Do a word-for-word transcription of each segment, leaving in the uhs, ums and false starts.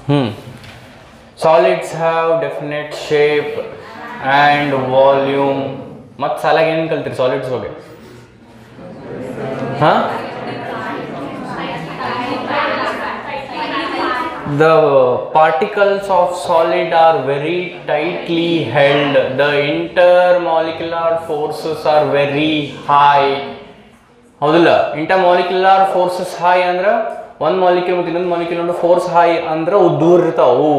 Hmm. Solids have definite shape and volume. ಮತ್ತು ಸಾಲಾಗ ಏನು ಕಲ್ತೀರಿ solids ಬಗ್ಗೆ? ಹಾಂ, the particles of solid are very tightly held. The intermolecular forces are very high. ಹೌದಿಲ್ಲ? Intermolecular forces high ಅಂದ್ರೆ ಒಂದು molecule ಮತ್ತು ಇನ್ನೊಂದು ಮಾಲಿಕ್ಯೂಲ್ ನೋಡಿ ಫೋರ್ಸ್ ಹೈ ಅಂದ್ರೆ ಅವು ದೂರ ಇರ್ತಾವು,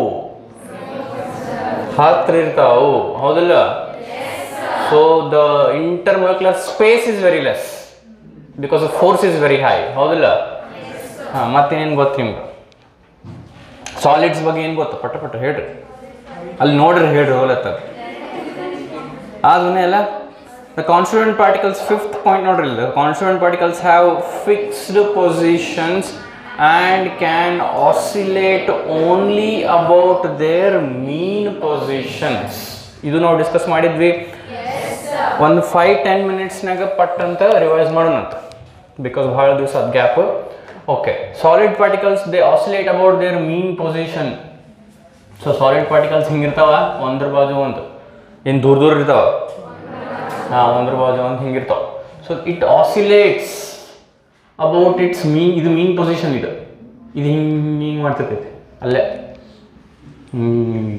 ಹತ್ರ ಇರ್ತಾವು. ಹೌದಿಲ್ಲ? So the intermolecular space is very less because the force is very high. ಹೌದಿಲ್ಲ? ಹಾಂ, ಮತ್ತೇನೇನು ಗೊತ್ತು ನಿಮ್ಗೆ ಸಾಲಿಡ್ಸ್ ಬಗ್ಗೆ? ಏನು ಗೊತ್ತು? ಪಟ್ಟ ಪಟ್ಟ ಹೇಳ್ರಿ, ಅಲ್ಲಿ ನೋಡ್ರಿ, ಹೇಳ್ರಿ ಹೋಲತ್ತ. ಅದನ್ನೇ ಅಲ್ಲ, the constituent particles, fifth point ನೋಡ್ರಿ, the constituent particles have fixed positions and can oscillate only about their mean positions. ಇದು ನಾವು ಡಿಸ್ಕಸ್ ಮಾಡಿದ್ವಿ. ಒಂದು ಫೈವ್ ಟೆನ್ ಮಿನಿಟ್ಸ್ನಾಗ ಪಟ್ ಅಂತ ರಿವೈಸ್ ಮಾಡೋಣಂತ, ಬಿಕಾಸ್ ಭಾಳ ದಿವಸ ಅದು gap. Okay, solid particles they oscillate about their mean position. So solid particles ಹಿಂಗಿರ್ತಾವ, ಒಂದ್ರ ಬಾಜು ಒಂದು, ಏನು ದೂರ ದೂರ ಇರ್ತಾವ. ಹಾಂ, ಒಂದ್ರ ಬಾಜು ಒಂದು ಹಿಂಗಿರ್ತಾವ. So it oscillates about its mean. ಇದು ಮೀನ್ ಪೊಸಿಷನ್, ಇದು ಇದು ಹಿಂಗೆ ಹಿಂಗೆ ಮಾಡ್ತಿರ್ತೈತಿ ಅಲ್ಲೇ. ಹಿಂಗೆ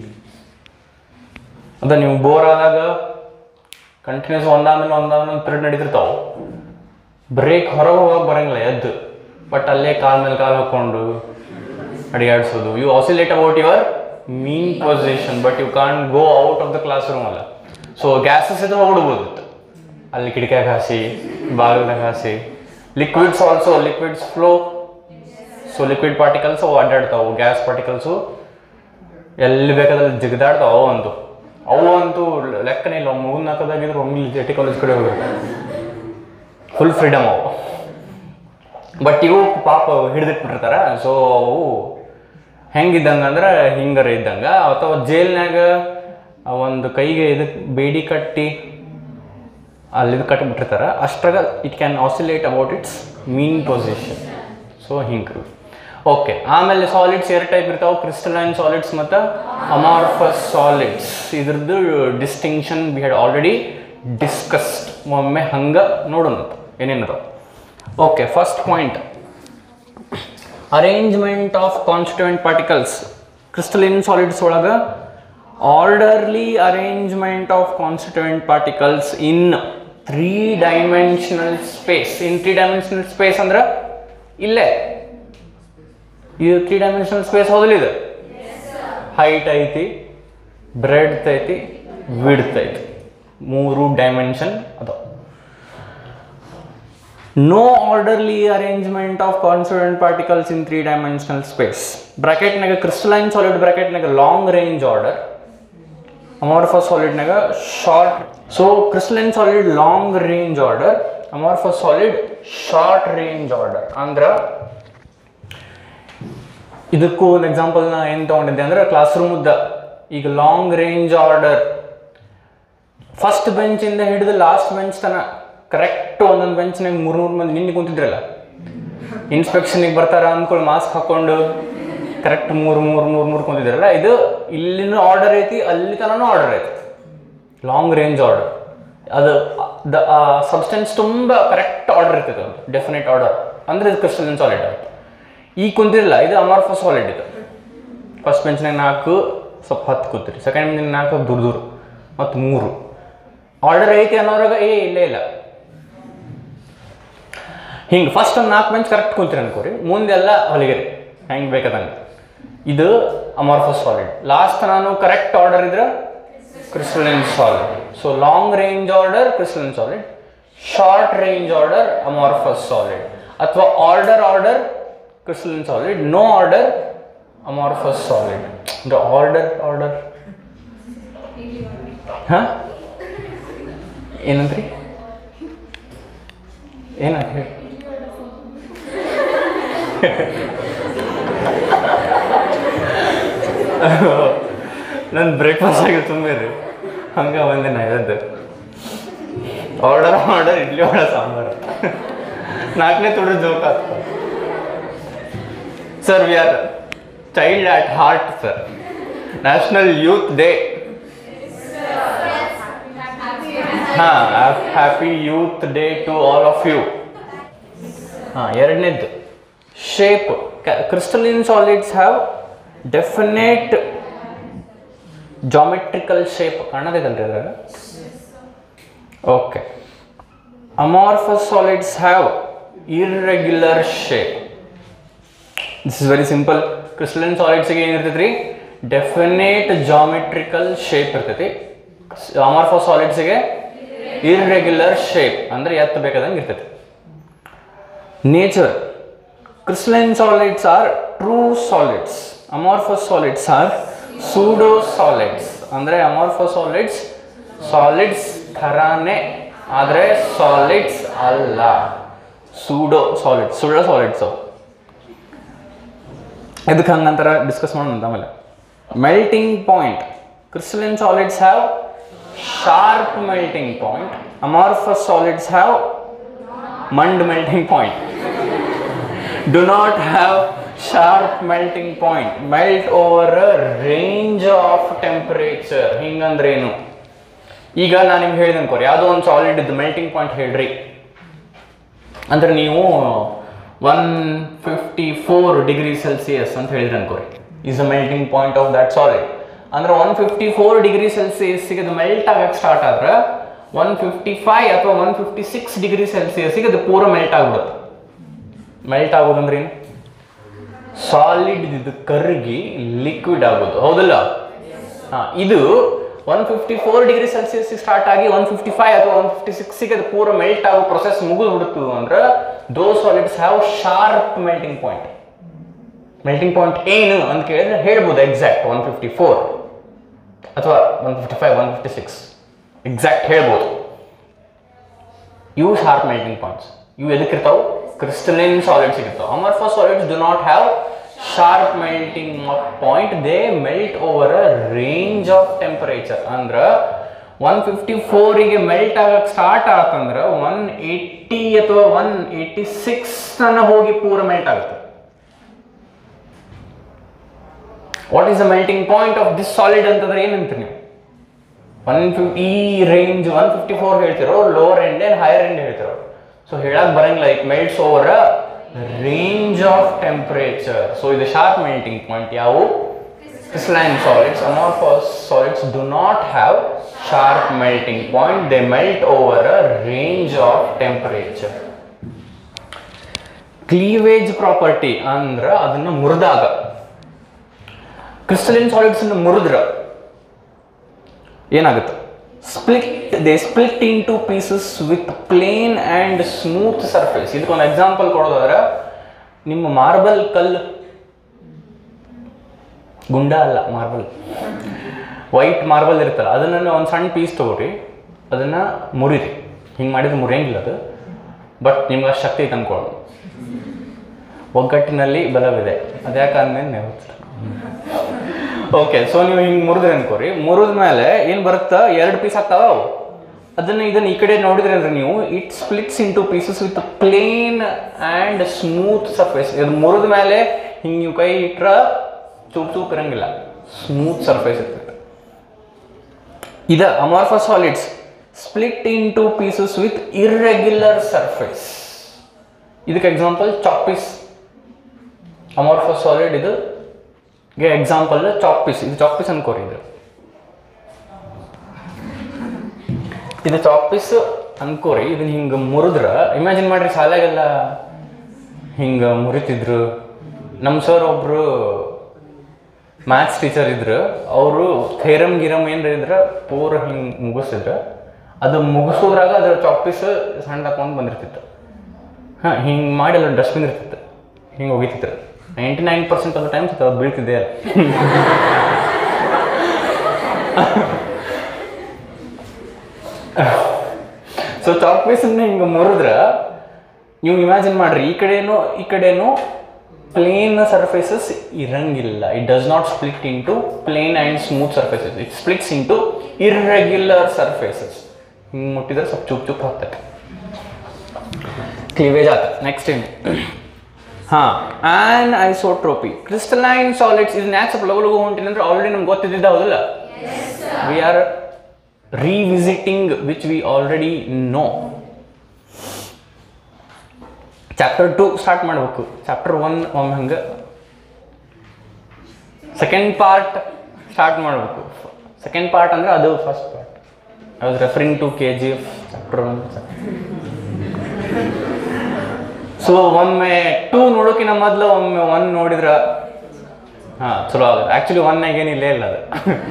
ಅದ ನೀವು ಬೋರ್ ಆದಾಗ ಕಂಟಿನ್ಯೂಸ್ ಒಂದಾದ್ಮೇಲೆ ಒಂದಾದ್ಮೇಲೆ ಒಂದು ಪಿರಿಯಡ್ ನಡೀತಿರ್ತಾವೆ. ಬ್ರೇಕ್ ಹೊರಗೆ ಹೋಗಕ್ಕೆ ಬರೋಂಗಿಲ್ಲ ಎದ್ದು, ಬಟ್ ಅಲ್ಲೇ ಕಾಲ ಮೇಲೆ ಕಾಲು ಹಾಕ್ಕೊಂಡು ಅಡಿಯಾಡ್ಸೋದು. You oscillate about your mean position, but you can't go out of the class room ಅಲ್ಲ. ಸೊ ಗ್ಯಾಸಸ್ ಇದ್ರೆ ಹೋಗ್ಬಿಡ್ಬೋದು ಅಲ್ಲಿ, ಕಿಟಕಿಯಾಗ ಹಾಸಿ, ಬಾಗಿಲ್ದಾಗ ಹಾಸಿ. Liquids also, liquids flow. So liquid particles ಅವು ಅಡ್ಡಾಡ್ತಾವೆ, ಗ್ಯಾಸ್ ಪಾರ್ಟಿಕಲ್ಸು ಎಲ್ಲಿ ಬೇಕಾದಲ್ಲಿ ಜಿಗದಾಡ್ತಾವೆ. ಅವು ಅಂತೂ ಅವು ಅಂತೂ ಲೆಕ್ಕನೇ ಇಲ್ಲ. ಮೂರು ನಾಲ್ಕದಾಗಿದ್ರೆ ಒಮ್ಮೆ ಜೆಟಿ ಕಾಲೇಜ್ ಕಡೆ ಹೋಗ್ಬೇಕು, ಫುಲ್ ಫ್ರೀಡಮ್ ಅವು. ಬಟ್ ಇವು ಪಾಪ ಹಿಡಿದಿಟ್ಬಿಟ್ಟಿರ್ತಾರೆ. ಸೊ ಅವು ಹೆಂಗಿದ್ದಂಗೆ ಅಂದ್ರೆ ಹಿಂಗಾರ ಇದ್ದಂಗೆ, ಅಥವಾ ಜೈಲ್ನಾಗ ಒಂದು ಕೈಗೆ ಇದಕ್ಕೆ ಬೇಡಿ ಕಟ್ಟಿ ಅಲ್ಲಿದು ಕಟ್ಟಿಬಿಟ್ಟಿರ್ತಾರೆ. ಅಷ್ಟ್ರಾಗ it can oscillate about its mean position. So ಹಿಂಗೆ. ಓಕೆ, ಆಮೇಲೆ ಸಾಲಿಡ್ಸ್ ಎರಡು ಟೈಪ್ ಇರ್ತಾವೆ, ಕ್ರಿಸ್ಟಲೈನ್ ಸಾಲಿಡ್ಸ್ ಮತ್ತು ಅಮಾರ್ಫಸ್ ಸಾಲಿಡ್ಸ್. ಇದ್ರದ್ದು distinction we had already discussed. ಒಮ್ಮೆ ಹಂಗೆ ನೋಡೋಣ ಏನೇನದ. Okay, first point, arrangement of constituent particles. Crystalline solids ಒಳಗೆ orderly arrangement of constituent particles in three dimensional space. In three dimensional space ಅಂದ್ರೆ ಇಲ್ಲೇ ಇದು ತ್ರೀ ಡೈಮೆನ್ಷನಲ್ ಸ್ಪೇಸ್. ಹೌದಿಲ್ಲ? ಇದು ಹೈಟ್ ಐತಿ, ಬ್ರೆಡ್ತ್ ಐತಿ, ವಿಡ್ತ್ ಐತಿ, ಮೂರು ಡೈಮೆನ್ಷನ್ ಅದ. No orderly arrangement of constituent particles in three dimensional space. ಬ್ರಾಕೆಟ್ನಾಗ ಕ್ರಿಸ್ಟಲೈನ್ ಸಾಲಿಡ್ ಬ್ರಾಕೆಟ್ನಾಗ ಲಾಂಗ್ ರೇಂಜ್ ಆರ್ಡರ್, ಅಮಾರ್ಫಸ್ ಸಾಲಿಡ್ನಾಗ short. So crystalline solid long range order, amorphous solid short range order. ಅಂದ್ರೆ ಇದಕ್ಕೂ ಒಂದು ಎಕ್ಸಾಂಪಲ್ ನಾ ಏನು ತೊಗೊಂಡಿದ್ದೆ ಅಂದ್ರೆ ಕ್ಲಾಸ್ ರೂಮ್ದ. ಈಗ ಲಾಂಗ್ ರೇಂಜ್ ಆರ್ಡರ್ ಫಸ್ಟ್ ಬೆಂಚಿಂದ ಹಿಡಿದು ಲಾಸ್ಟ್ ಬೆಂಚ್ ತನಕ ಕರೆಕ್ಟ್ ಒಂದೊಂದು ಬೆಂಚ್ನಾಗ ಮೂರು ಮೂರು ಮಂದಿ ನಿನ್ನೆ ಕುಂತಿದ್ರಲ್ಲ, ಇನ್ಸ್ಪೆಕ್ಷನಿಗೆ ಬರ್ತಾರ ಅಂದ್ಕೊಳ್ಳಿ ಮಾಸ್ಕ್ ಹಾಕ್ಕೊಂಡು ಕರೆಕ್ಟ್ ಮೂರು ಮೂರು ಮೂರು ಮೂರು ಕುಂತಿದ್ರಲ್ಲ. ಇದು ಇಲ್ಲಿನೂ ಆರ್ಡರ್ ಐತಿ, ಅಲ್ಲಿ ತನೂ ಆರ್ಡರ್ ಐತಿ, ಲಾಂಗ್ ರೇಂಜ್ ಆರ್ಡರ್. ಅದು ದ ಸಬ್ಸ್ಟೆನ್ಸ್ ತುಂಬ ಕರೆಕ್ಟ್ ಆರ್ಡರ್ ಇರ್ತೈತೆ, ಒಂದು ಡೆಫಿನೆಟ್ ಆರ್ಡರ್. ಅಂದರೆ ಇದು ಕ್ರಿಸ್ಟಲೈನ್ ಸಾಲಿಡ್ ಆಯ್ತು. ಈಗ ಕುಂತಿರಲ್ಲ, ಇದು ಅಮಾರ್ಫಸ್ ಸಾಲಿಡ್. ಇದು ಫಸ್ಟ್ ಬೆಂಚ್ನಾಗ ನಾಲ್ಕು ಸ್ವಲ್ಪ ಹತ್ತು ಕೂತಿರಿ, ಸೆಕೆಂಡ್ ಬೆಂಚ್ನಾಗ ನಾಲ್ಕು ದೂರ ದೂರ, ಮತ್ತು ಮೂರು ಆರ್ಡರ್ ಐತಿ ಅನ್ನೋರಾಗ ಏ ಇಲ್ಲೇ ಇಲ್ಲ. ಹಿಂಗೆ ಫಸ್ಟ್ ಒಂದು ನಾಲ್ಕು ಬೆಂಚ್ ಕರೆಕ್ಟ್ ಕುಂತಿರಿ ಅನ್ಕೋರಿ, ಮುಂದೆಲ್ಲ ಹೊಲಿಗೆರಿ ಹೆಂಗೆ ಬೇಕಾದಂಗೆ. ಇದು ಅಮಾರ್ಫಸ್ ಸಾಲಿಡ್. ಲಾಸ್ಟ್ ನಾನು ಕರೆಕ್ಟ್ ಆರ್ಡರ್ ಇದ್ರೆ crystalline solid. So long range order crystalline solid, short range order amorphous solid, ಅಥವಾ order order crystalline solid, no order amorphous solid. The order order ಹಾಂ ಏನಂದ್ರಿ? ಏನಂತ ಹೇಳಿ? ನನ್ನ ಬ್ರೇಕ್ಫಾಸ್ಟ್ ಆಗಿ ತುಂಬಿರಿ ಹಂಗೆ ಒಂದಿನ ಇದ್ದು ಆರ್ಡರ್ ಆರ್ಡರ್ ಇಡ್ಲಿ ವಡೆ ಸಾಂಬಾರು ನಾಲ್ಕನೇ ತುಡ್ರ ಜೋಕ್ ಆಗ್ತದೆ. Sir we are child at heart sir. National youth day. ಹಾಂ, happy youth day to all of you. ಹಾಂ, ಎರಡನೇದ್ದು shape. Crystalline solids have definite geometrical shape. ಕಾಣೋದಿದಲ್ರಿ ಅದ್ರಾಗ? Okay. Amorphous solids have irregular shape. This is very simple. Crystalline ಸಾಲಿಡ್ಸ್ಗೆ ಏನಿರ್ತೈತಿ ರೀ? Definite geometrical shape ಇರ್ತೈತಿ. Amorphous ಸಾಲಿಡ್ಸ್ಗೆ ಇರ್ರೆಗ್ಯುಲರ್ ಶೇಪ್, ಅಂದರೆ ಎತ್ತ ಬೇಕಾದಂಗೆ ಇರ್ತೈತಿ. Nature. Crystalline solids are true solids. Amorphous solids are pseudo solids. ಅಂದರೆ ಅಮಾರ್ಫಸ್ ಸಾಲಿಡ್ಸ್ ಸಾಲಿಡ್ಸ್ ಥರಾನೇ ಆದರೆ ಸಾಲಿಡ್ಸ್ ಅಲ್ಲ. ಸೂಡೋ ಸಾಲಿಡ್ಸ್, ಸುಳ್ಳೋ ಸಾಲಿಡ್ಸ್ ಅವು. ಇದಕ್ಕೆ ಹಂಗಂತರ ಡಿಸ್ಕಸ್ ಮಾಡೋಣ ಆಮೇಲೆ. Melting point. Crystalline solids have sharp melting point. Amorphous solids have ಮಂಡ್ melting point. Do not have sharp melting point. Melt over a range of temperature. ಹಿಂಗಂದ್ರೇನು? ಈಗ ನಾನು ನಿಮ್ಗೆ ಹೇಳಿದೆ ಅನ್ಕೋರಿ, ಯಾವುದೋ ಒಂದು ಸಾಲಿಡ್ ಇದ್ದು ಮೆಲ್ಟಿಂಗ್ ಪಾಯಿಂಟ್ ಹೇಳ್ರಿ ಅಂದ್ರೆ ನೀವು one fifty four degree Celsius ಅಂತ ಹೇಳಿದ್ರೆ ಅನ್ಕೋರಿ, is a melting point of that solid. ಅಂದ್ರೆ ಒನ್ ಫಿಫ್ಟಿ ಫೋರ್ ಡಿಗ್ರಿ ಸೆಲ್ಸಿಯಸ್ಗೆ ಅದು ಮೆಲ್ಟ್ ಆಗಕ್ಕೆ ಸ್ಟಾರ್ಟ್ ಆದ್ರೆ ಒನ್ ಫಿಫ್ಟಿ ಫೈವ್ ಅಥವಾ ಒನ್ ಫಿಫ್ಟಿ ಸಿಕ್ಸ್ ಡಿಗ್ರಿ ಸೆಲ್ಸಿಯಸ್ಗೆ ಅದು ಪೂರ ಮೆಲ್ಟ್ ಆಗ್ಬಿಡುತ್ತೆ. ಮೆಲ್ಟ್ ಆಗೋದಂದ್ರೆ ಏನು? ಸಾಲಿಡ್ ಇದು ಕರಗಿ ಲಿಕ್ವಿಡ್ ಆಗೋದು, ಹೌದಲ್ಲ? ಹಾಂ, ಇದು one fifty four degree Celsius start ಆಗಿ ಒನ್ ಫಿಫ್ಟಿ ಫೈವ್ ಅಥವಾ ಒನ್ ಫಿಫ್ಟಿ ಸಿಕ್ಸ್ಗೆ ಅದು ಪೂರ ಮೆಲ್ಟ್ ಆಗೋ ಪ್ರೊಸೆಸ್ ಮುಗಿದು ಬಿಡ್ತು ಅಂದ್ರೆ though solids have sharp melting point. Melting point ಏನು ಅಂತ ಕೇಳಿದ್ರೆ ಹೇಳ್ಬೋದು ಎಕ್ಸಾಕ್ಟ್ ಒನ್ ಫಿಫ್ಟಿ ಫೋರ್ ಅಥವಾ one fifty five one fifty six exact ಹೇಳ್ಬೋದು. ಇವು ಶಾರ್ಪ್ ಮೆಲ್ಟಿಂಗ್ ಪಾಯಿಂಟ್ಸ್. ಇವು ಎದಕ್ಕಿರ್ತಾವೆ? ಕ್ರಿಸ್ಟಲಿನ್ ಸಾಲಿಡ್ಸ್ ಇರ್ತಾವೆ. Amorphous solids do not have sharp melting point. They melt over a range of temperature. ಅಂದ್ರೆ one fifty ಫೋರಿಗೆ melt ಆಗಕ್ಕೆ start ಆತಂದ್ರೆ one eighty ಅಥವಾ ಒನ್ ಏಯ್ಟಿ ಸಿಕ್ಸ್ ತನಕ ಹೋಗಿ ಪೂರ ಮೆಲ್ಟ್ ಆಗುತ್ತೆ. What is the melting point of this solid ಅಂತಂದ್ರೆ ಏನಂತೀರಿ ನೀವು? ಒನ್ ಫಿಫ್ಟಿ ಈ ರೇಂಜ್ ಒನ್ ಫಿಫ್ಟಿ ಫೋರ್ ಹೇಳ್ತಿರೋ, ಲೋವರ್ ಎಂಡ್ ಏನ್ ಹೈಯರ್ ಎಂಡ್ ಹೇಳ್ತಿರೋ? ಸೊ ಹೇಳಕ್ ಬರಂಗಿಲ್ಲ. It melts over a range of temperature. So ಇದು ಶಾರ್ಪ್ ಮೆಲ್ಟಿಂಗ್ ಪಾಯಿಂಟ್. ಯಾವು? Crystalline solids. Amorphous solids do not have sharp melting point. They melt over a range of temperature. Cleavage property ಅಂದ್ರೆ ಅದನ್ನ ಮುರಿದಾಗ, crystalline solids ಅನ್ನು ಮುರಿದ್ರ ಏನಾಗುತ್ತೆ? Split. They split into pieces with plane and smooth surface. ಇದಕ್ಕೊಂದು example ಕೊಡೋದಾದ್ರೆ, ನಿಮ್ಮ marble ಕಲ್ಲು, ಗುಂಡ ಅಲ್ಲ ಮಾರ್ಬಲ್, ವೈಟ್ ಮಾರ್ಬಲ್ ಇರ್ತಲ್ಲ, ಅದನ್ನು ಒಂದು ಸಣ್ಣ ಪೀಸ್ ತಗೋರಿ, ಅದನ್ನು ಮುರಿರಿ. ಹಿಂಗೆ ಮಾಡಿದ್ರೆ ಮುರಿಯಂಗಿಲ್ಲ ಅದು, ಬಟ್ ನಿಮ್ಗೆ ಅಷ್ಟು ಶಕ್ತಿ ತಂದ್ಕೊಳ್ಳೋದು. ಒಗ್ಗಟ್ಟಿನಲ್ಲಿ ಬಲವಿದೆ, ಅದ್ಯಾಕಂದ್ರೆ ನೀವು ಓಕೆ. ಸೊ ನೀವು ಹಿಂಗೆ ಮುರಿದ್ರಿ ಅನ್ಕೋರಿ, ಮುರಿದ ಮೇಲೆ ಏನು ಬರುತ್ತಾ? ಎರಡು ಪೀಸ್ ಆಗ್ತಾವ ಅವು. ಅದನ್ನು ಇದನ್ನು ಈ ಕಡೆ ನೋಡಿದ್ರಿ ಅಂದ್ರೆ ನೀವು, it splits into pieces with plane and smooth surface. ಇದು ಮುರಿದ ಮೇಲೆ ಹಿಂಗೆ ನೀವು ಕೈ ಇಟ್ರೆ ಚೂಪ್ ಚೂಪ್ ಇರಂಗಿಲ್ಲ, ಸ್ಮೂತ್ ಸರ್ಫೇಸ್ ಇರ್ತದೆ. ಇದು amorphous solids split into pieces with irregular surface. ಇದಕ್ಕೆ example chalk piece. Amorphous solid ಇದು ಎಕ್ಸಾಂಪಲ್ ಚಾಕ್ ಪೀಸ್. ಇದು ಚಾಕ್ ಪೀಸ್ ಅನ್ಕೋರಿ. ಇದು ಇದು ಚಾಕ್ ಪೀಸ್ ಅನ್ಕೋರಿ. ಇದನ್ನ ಹಿಂಗೆ ಮುರಿದ್ರ, ಇಮ್ಯಾಜಿನ್ ಮಾಡ್ರಿ, ಶಾಲೆಗೆಲ್ಲ ಹಿಂಗೆ ಮುರಿತಿದ್ರು. ನಮ್ಮ ಸರ್ ಒಬ್ರು ಮ್ಯಾಥ್ಸ್ ಟೀಚರ್ ಇದ್ರು, ಅವರು ಥೇರಮ್ ಗಿರಮ್ ಏನ್ರ ಇದ್ರೆ ಪೂರ ಹಿಂಗೆ ಮುಗಿಸಿದ್ರು. ಅದು ಮುಗಿಸೋದ್ರಾಗ ಅದ್ರ ಚಾಕ್ ಪೀಸ್ ಸಣ್ಣ ಹಾಕೊಂಡು ಬಂದಿರ್ತಿತ್ತು. ಹಾಂ, ಹಿಂಗೆ ಮಾಡಿ ಅಲ್ಲ ಡಸ್ಟ್ಬಿನ್ ಇರ್ತಿತ್ತು, ಹಿಂಗೆ ಹೋಗಿತಿತ್ತು. Ninety nine percent of the times ಅದು ಬೀಳ್ತಿದ್ದೆ ಅಲ್ಲ. ಸೊ ಚಾಕ್ ಪೀಸನ್ನ ಹಿಂಗೆ ಮುರಿದ್ರೆ ನೀವು ಇಮ್ಯಾಜಿನ್ ಮಾಡ್ರಿ, ಈ ಕಡೆನೂ ಈ ಕಡೆನೂ ಪ್ಲೇನ್ ಸರ್ಫೇಸಸ್ ಇರಂಗಿಲ್ಲ. It does not split into plane and smooth surfaces. It splits into irregular surfaces. ಹಿಂಗೆ ಮುಟ್ಟಿದ್ರೆ ಸ್ವಲ್ಪ ಚುಪ್ ಚುಪ್ ಹಾಕ್ತದೆ, ಕ್ಲೀವೇಜ್ ಆಗ್ತದೆ. ನೆಕ್ಸ್ಟ್ ಏನು? ಹಾಂ ಆ್ಯನ್ ಐಸೋಟ್ರೋಪಿ ಕ್ರಿಸ್ಟಲೈನ್ ಸಾಲಿಡ್ಸ್ ಇದು ನ್ಯಾಕ್ ಸ್ವಲ್ಪ ಲಗು ಲಗು ಹೊಂಟಿನಿ ಅಂದ್ರೆ ಆಲ್ರೆಡಿ ನಮ್ಗೆ ಗೊತ್ತಿದ್ದ ಹೌದಿಲ್ಲ we are revisiting which we already know chapter two start ಮಾಡಬೇಕು ಚಾಪ್ಟರ್ ಒನ್ ಒಮ್ಮೆ ಹಂಗೆ ಸೆಕೆಂಡ್ ಪಾರ್ಟ್ ಸ್ಟಾರ್ಟ್ ಮಾಡಬೇಕು ಸೆಕೆಂಡ್ ಪಾರ್ಟ್ ಅಂದರೆ ಅದು first part I was referring to K G F chapter one so ಒಮ್ಮೆ ಟೂ ನೋಡೋಕಿನ ಮೊದಲು ಒಮ್ಮೆ ಒನ್ ನೋಡಿದ್ರೆ ಹಾಂ ಚಲೋ ಆಗುತ್ತೆ ಆ್ಯಕ್ಚುಲಿ ಒನ್ನಾಗ ಏನಿಲ್ಲ ಇಲ್ಲ ಅದು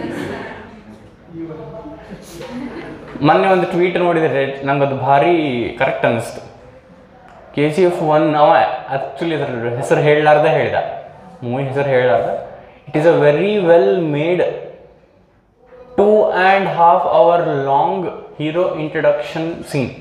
ಮೊನ್ನೆ ಒಂದು ಟ್ವೀಟ್ ನೋಡಿದರೆ ನಂಗೆ ಅದು ಭಾರಿ ಕರೆಕ್ಟ್ ಅನ್ನಿಸ್ತು ಕೆ ಜಿ ಎಫ್ ಒನ್ ಅವ ಆ್ಯಕ್ಚುಲಿ ಅದ್ರ ಹೆಸರು ಹೇಳಲಾರ್ದ ಹೇಳ್ದ ಮೂವಿ ಹೆಸರು ಹೇಳಲಾರ್ದ it is a very well made two and half hour long hero introduction scene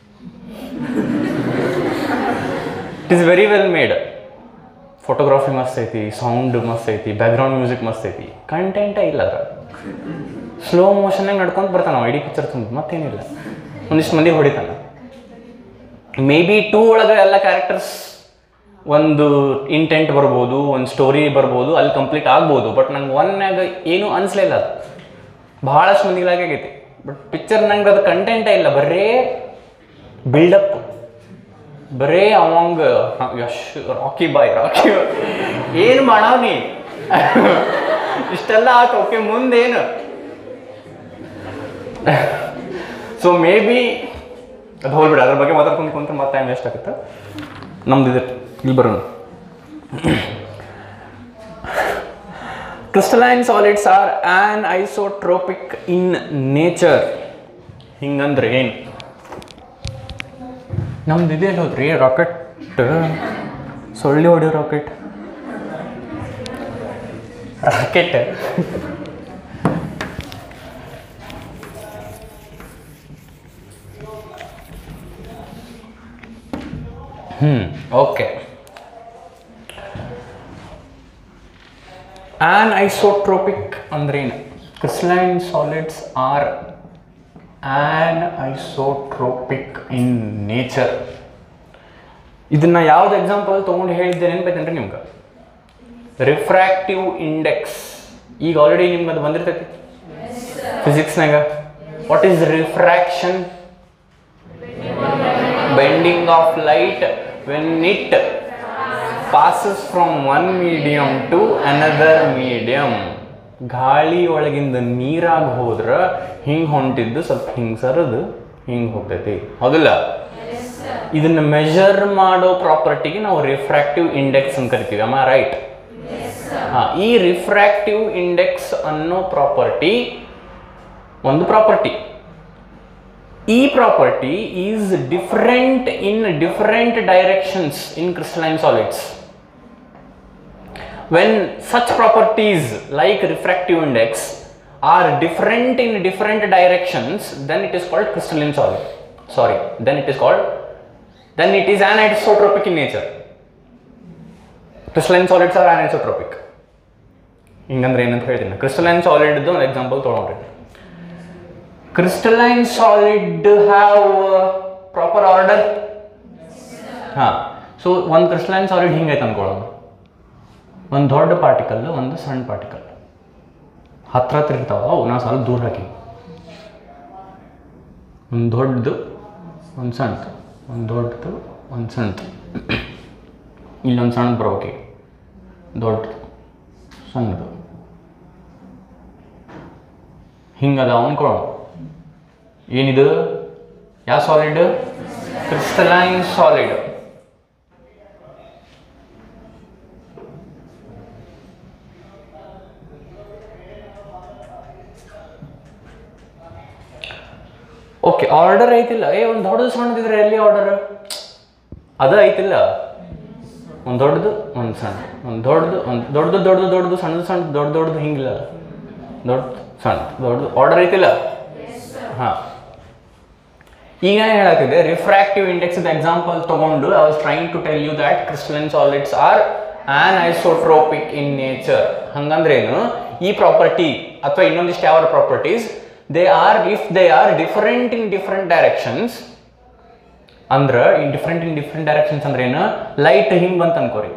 it is very well made photography ಮಸ್ತ್ ಐತಿ ಸೌಂಡ್ ಮಸ್ತ್ ಐತಿ ಬ್ಯಾಕ್ಗ್ರೌಂಡ್ ಮ್ಯೂಸಿಕ್ ಮಸ್ತ್ ಐತಿ ಕಂಟೆಂಟೇ ಇಲ್ಲ ಅದ್ರ ಸ್ಲೋ ಮೋಷನ್ನಾಗ ನಡ್ಕೊಂಡು ಬರ್ತಾನೆ ನಾವು ಇಡೀ ಪಿಕ್ಚರ್ ತುಂಬ ಮತ್ತೇನಿಲ್ಲ ಒಂದಿಷ್ಟು ಮಂದಿ ಹೊಡಿತಾನೆ ಮೇ ಬಿ ಟೂ ಒಳಗೆ ಎಲ್ಲ ಕ್ಯಾರೆಕ್ಟರ್ಸ್ ಒಂದು ಇಂಟೆಂಟ್ ಬರ್ಬೋದು ಒಂದು ಸ್ಟೋರಿ ಬರ್ಬೋದು ಅಲ್ಲಿ ಕಂಪ್ಲೀಟ್ ಆಗ್ಬೋದು ಬಟ್ ನಂಗೆ ಒನ್ನಾಗ ಏನೂ ಅನಿಸ್ಲಿಲ್ಲ ಅದು ಭಾಳಷ್ಟು ಮಂದಿಗಳಾಗಿ ಆಗೈತಿ ಬಟ್ ಪಿಕ್ಚರ್ ನಂಗೆ ಅದು ಕಂಟೆಂಟೇ ಇಲ್ಲ ಬರೇ ಬಿಲ್ಡಪ್ ಬರೇ ಅವಂಗ ಯಶ್ ರಾಕಿ ಬಾಯ್ ರಾಕಿ ಏನು ಮಾಡಾವ ನೀ ಇಷ್ಟೆಲ್ಲ ಆಯ್ತು ಓಕೆ ಮುಂದೇನು ಸೊ ಮೇ ಬಿ ಅದು ಹೋಗ್ಬಿಡ ಅದ್ರ ಬಗ್ಗೆ ಮಾತಾಡ್ಕೊಂಡು ಕುಂತ್ರೆ ಮತ್ತೆ ಟೈಮ್ ವೇಸ್ಟ್ ಆಗುತ್ತೆ ನಮ್ದು ಇದೆ ಇಲ್ಲಿ ಬರೋಣ crystalline solids are anisotropic in nature ಹಿಂಗಂದ್ರೆ ಏನು ನಮ್ದು ಇದೆ ಹೋದ್ರಿ ರಾಕೆಟ್ ಸೊಳ್ಳೆ ಹೊಡಿಯೋ racket racket hmm okay anisotropic ಅಂದ್ರೇನು crystalline solids are anisotropic in nature ಇದನ್ನ ಯಾವ್ದು ಎಕ್ಸಾಂಪಲ್ ತೊಗೊಂಡು ಹೇಳಿದ್ದೆ ನೆನಪೈತೇನ್ರಿ ನಿಮ್ಗೆ ರಿಫ್ರಾಕ್ಟಿವ್ ಇಂಡೆಕ್ಸ್ ಈಗ ಆಲ್ರೆಡಿ ನಿಮ್ಗೆ ಅದು ಬಂದಿರ್ತೈತಿ ಫಿಸಿಕ್ಸ್ನಾಗ what is refraction bending of light when it passes from one medium to another medium ಗಾಳಿ ಒಳಗಿಂದ ನೀರಾಗಿ ಹೋದ್ರೆ ಹಿಂಗೆ ಹೊಂಟಿದ್ದು ಸ್ವಲ್ಪ ಹಿಂಗೆ ಸರದು ಹಿಂಗೆ ಹೋಗ್ತೈತಿ ಹೌದಿಲ್ಲ ಇದನ್ನ ಮೆಜರ್ ಮಾಡೋ ಪ್ರಾಪರ್ಟಿಗೆ ನಾವು ರಿಫ್ರಾಕ್ಟಿವ್ ಇಂಡೆಕ್ಸ್ ಅಂತ ಕರಿತೀವಿ ಅಮ್ಮ ರೈಟ್ ಹಾಂ ಈ ರಿಫ್ರಾಕ್ಟಿವ್ ಇಂಡೆಕ್ಸ್ ಅನ್ನೋ ಪ್ರಾಪರ್ಟಿ ಒಂದು property E property is different in different directions in crystalline solids. When such properties like refractive index are different in different directions, then it is called crystalline solid. Sorry, then it is called, then it is anisotropic in nature. Crystalline solids are anisotropic. ಹಿಂಗಂದ್ರೆ ಏನಂತ ಹೇಳ್ತೀನಿ crystalline solid ಒಂದು example ತೊಗೊಂಡ್ರಿ crystalline solid have proper order ಹಾಂ so ಒಂದು crystalline solid ಹಿಂಗೈತೆ ಅನ್ಕೊಳ್ಳೋಣ ಒಂದು ದೊಡ್ಡ ಪಾರ್ಟಿಕಲ್ ಒಂದು ಸಣ್ಣ ಪಾರ್ಟಿಕಲ್ ಹತ್ರ ಹತ್ರ ಇರ್ತಾವ ಅವು ನಾವು ಸ್ವಲ್ಪ ದೂರ ಹಾಕಿ ಒಂದು ದೊಡ್ಡದು ಒಂದು ಸಣ್ಣದು ಒಂದು ದೊಡ್ಡದು ಒಂದು ಸಣ್ಣದು ಇಲ್ಲೊಂದು ಸಣ್ಣದು ಬರ್ಬೇಕು ದೊಡ್ಡದು ಸಣ್ಣದು ಹಿಂಗದ ಅನ್ಕೊಳ್ಳೋಣ ಏನಿದು ಯಾವ solid crystalline solid okay order ಐತಿಲ್ಲ ಏ ಒಂದು ದೊಡ್ಡದು ಸಣ್ಣದಿದ್ರೆ ಎಲ್ಲಿ ಆರ್ಡರ್ ಅದು ಐತಿಲ್ಲ ಒಂದು ದೊಡ್ಡದು ಒಂದು ಸಣ್ಣ ಒಂದು ದೊಡ್ಡದು ಒಂದು ದೊಡ್ಡದು ದೊಡ್ಡದು ದೊಡ್ಡದು ಸಣ್ಣದು ಸಣ್ಣ ದೊಡ್ಡ ದೊಡ್ಡದು ಹಿಂಗಿಲ್ಲ ದೊಡ್ಡ ಸಣ್ಣ ದೊಡ್ಡದು ಆರ್ಡರ್ ಐತಿಲ್ಲ ಹಾಂ ಈಗ ನಾನು ಹೇಳತ್ತಿದ್ದೆ ರಿಫ್ರಾಕ್ಟಿವ್ ಇಂಡೆಕ್ಸ್ ಎಕ್ಸಾಂಪಲ್ ತಗೊಂಡು I was trying to tell you that crystalline solids are anisotropic in nature ಹಂಗಂದ್ರೇನು ಈ ಪ್ರಾಪರ್ಟಿ ಅಥವಾ ಇನ್ನೊಂದಿಷ್ಟು ಯಾವ properties they are if they are different in different directions ಅಂದ್ರೆ in different in different directions ಅಂದ್ರೆ ಏನು, light ಹಿಂಗ್ ಬಂತ ಅನ್ಕೋರಿ,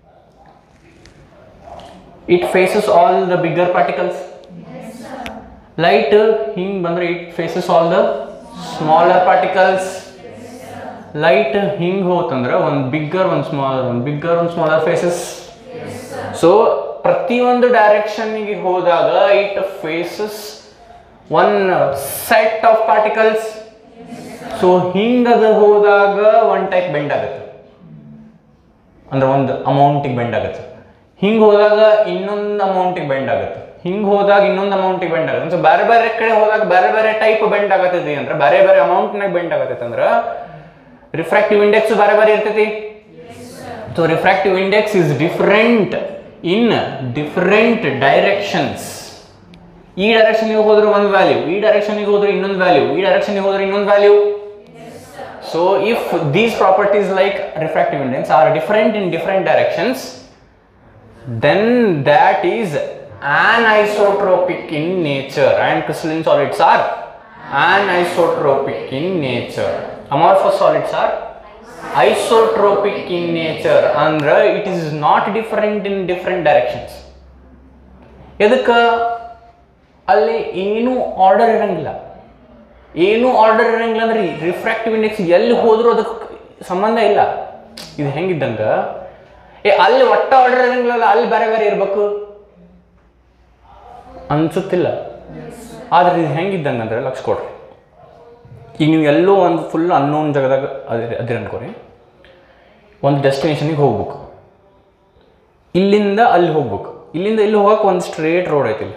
it faces all the bigger particles. Light ಹಿಂಗ್ ಬಂದ್ರೆ it faces all the smaller particles. Light ಹಿಂಗ್ ಹೋತಂದ್ರೆ ಒಂದು ಬಿಗ್ಗರ್ ಒಂದು ಸ್ಮಾಲರ್ ಒಂದು ಬಿಗ್ಗರ್ ಒಂದು ಸ್ಮಾಲರ್ ಫೇಸಸ್. ಸೊ ಪ್ರತಿಯೊಂದು ಡೈರೆಕ್ಷನ್ಗೆ ಹೋದಾಗ it faces one set of particles. So ಹಿಂಗದ ಹೋದಾಗ ಒನ್ ಟೈಪ್ ಬೆಂಡ್ ಆಗುತ್ತೆ, ಅಂದ್ರೆ ಒಂದು ಅಮೌಂಟಿಗೆ ಬೆಂಡ್ ಆಗುತ್ತೆ. ಹಿಂಗೆ ಹೋದಾಗ ಇನ್ನೊಂದು ಅಮೌಂಟಿಗೆ ಬೆಂಡ್ ಆಗುತ್ತೆ, ಹಿಂಗೆ ಹೋದಾಗ ಇನ್ನೊಂದು ಅಮೌಂಟಿಗೆ ಬೆಂಡ್ ಆಗುತ್ತೆ. ಸೊ ಬೇರೆ ಬೇರೆ ಕಡೆ ಹೋದಾಗ ಬೇರೆ ಬೇರೆ ಟೈಪ್ ಬೆಂಡ್ ಆಗತ್ತೈತಿ ಅಂದ್ರೆ ಬೇರೆ ಬೇರೆ ಅಮೌಂಟ್ನಾಗ ಬೆಂಡ್ ಆಗತ್ತೈತಿ ಅಂದ್ರೆ ರಿಫ್ರಾಕ್ಟಿವ್ ಇಂಡೆಕ್ಸ್ ಬೇರೆ ಬೇರೆ ಇರ್ತೈತಿ. So refractive index is different in different directions. ಈ ಡೈರೆಕ್ಷನ್ಗೆ ಹೋದ್ರೆ ಒಂದು ವ್ಯಾಲ್ಯೂ, ಈ ಡೈರೆಕ್ಷನ್ಗೆ ಹೋದ್ರೆ ಇನ್ನೊಂದು ವ್ಯಾಲ್ಯೂ, ಈ ಡೈರೆಕ್ಷನ್ಗೆ ಹೋದ್ರೆ ಇನ್ನೊಂದು value. So if these properties like refractive index are different in different directions, then that is anisotropic in nature, and crystalline solids are anisotropic in nature. Amorphous solids are isotropic in nature, and it is not different in different directions. edukka alli ಏನು order ಇರಂಗಿಲ್ಲ, ಏನು order ಇರಂಗಿಲ್ಲ ಅಂದ್ರೆ refractive index ಎಲ್ಲಿ ಹೋದ್ರೂ ಅದಕ್ಕೆ ಸಂಬಂಧ ಇಲ್ಲ. ಇದು ಹೆಂಗಿದ್ದಂಗ ಏ ಅಲ್ಲಿ ಒಟ್ಟ ಆರ್ಡರ್ ಇರಂಗಿಲ್ಲ, ಅಲ್ಲಿ ಬೇರೆ ಬೇರೆ ಇರ್ಬೇಕು ಅನ್ಸುತ್ತಿಲ್ಲ. ಆದ್ರೆ ಇದು ಹೆಂಗಿದ್ದಂಗೆ ಅಂದ್ರೆ ಲಕ್ಷ ಕೊಡ್ರಿ, ಈಗ ನೀವು ಎಲ್ಲೋ ಒಂದು ಫುಲ್ ಅನ್ನೋನ್ ಜಾಗದಾಗ ಅದೇ ಅದ್ರ ಅನ್ಕೋರಿ, ಒಂದು ಡೆಸ್ಟಿನೇಷನ್ಗೆ ಹೋಗ್ಬೇಕು, ಇಲ್ಲಿಂದ ಅಲ್ಲಿ ಹೋಗ್ಬೇಕು, ಇಲ್ಲಿಂದ ಇಲ್ಲಿ ಹೋಗಕ್ಕೆ ಒಂದು ಸ್ಟ್ರೇಟ್ ರೋಡ್ ಐತಿ,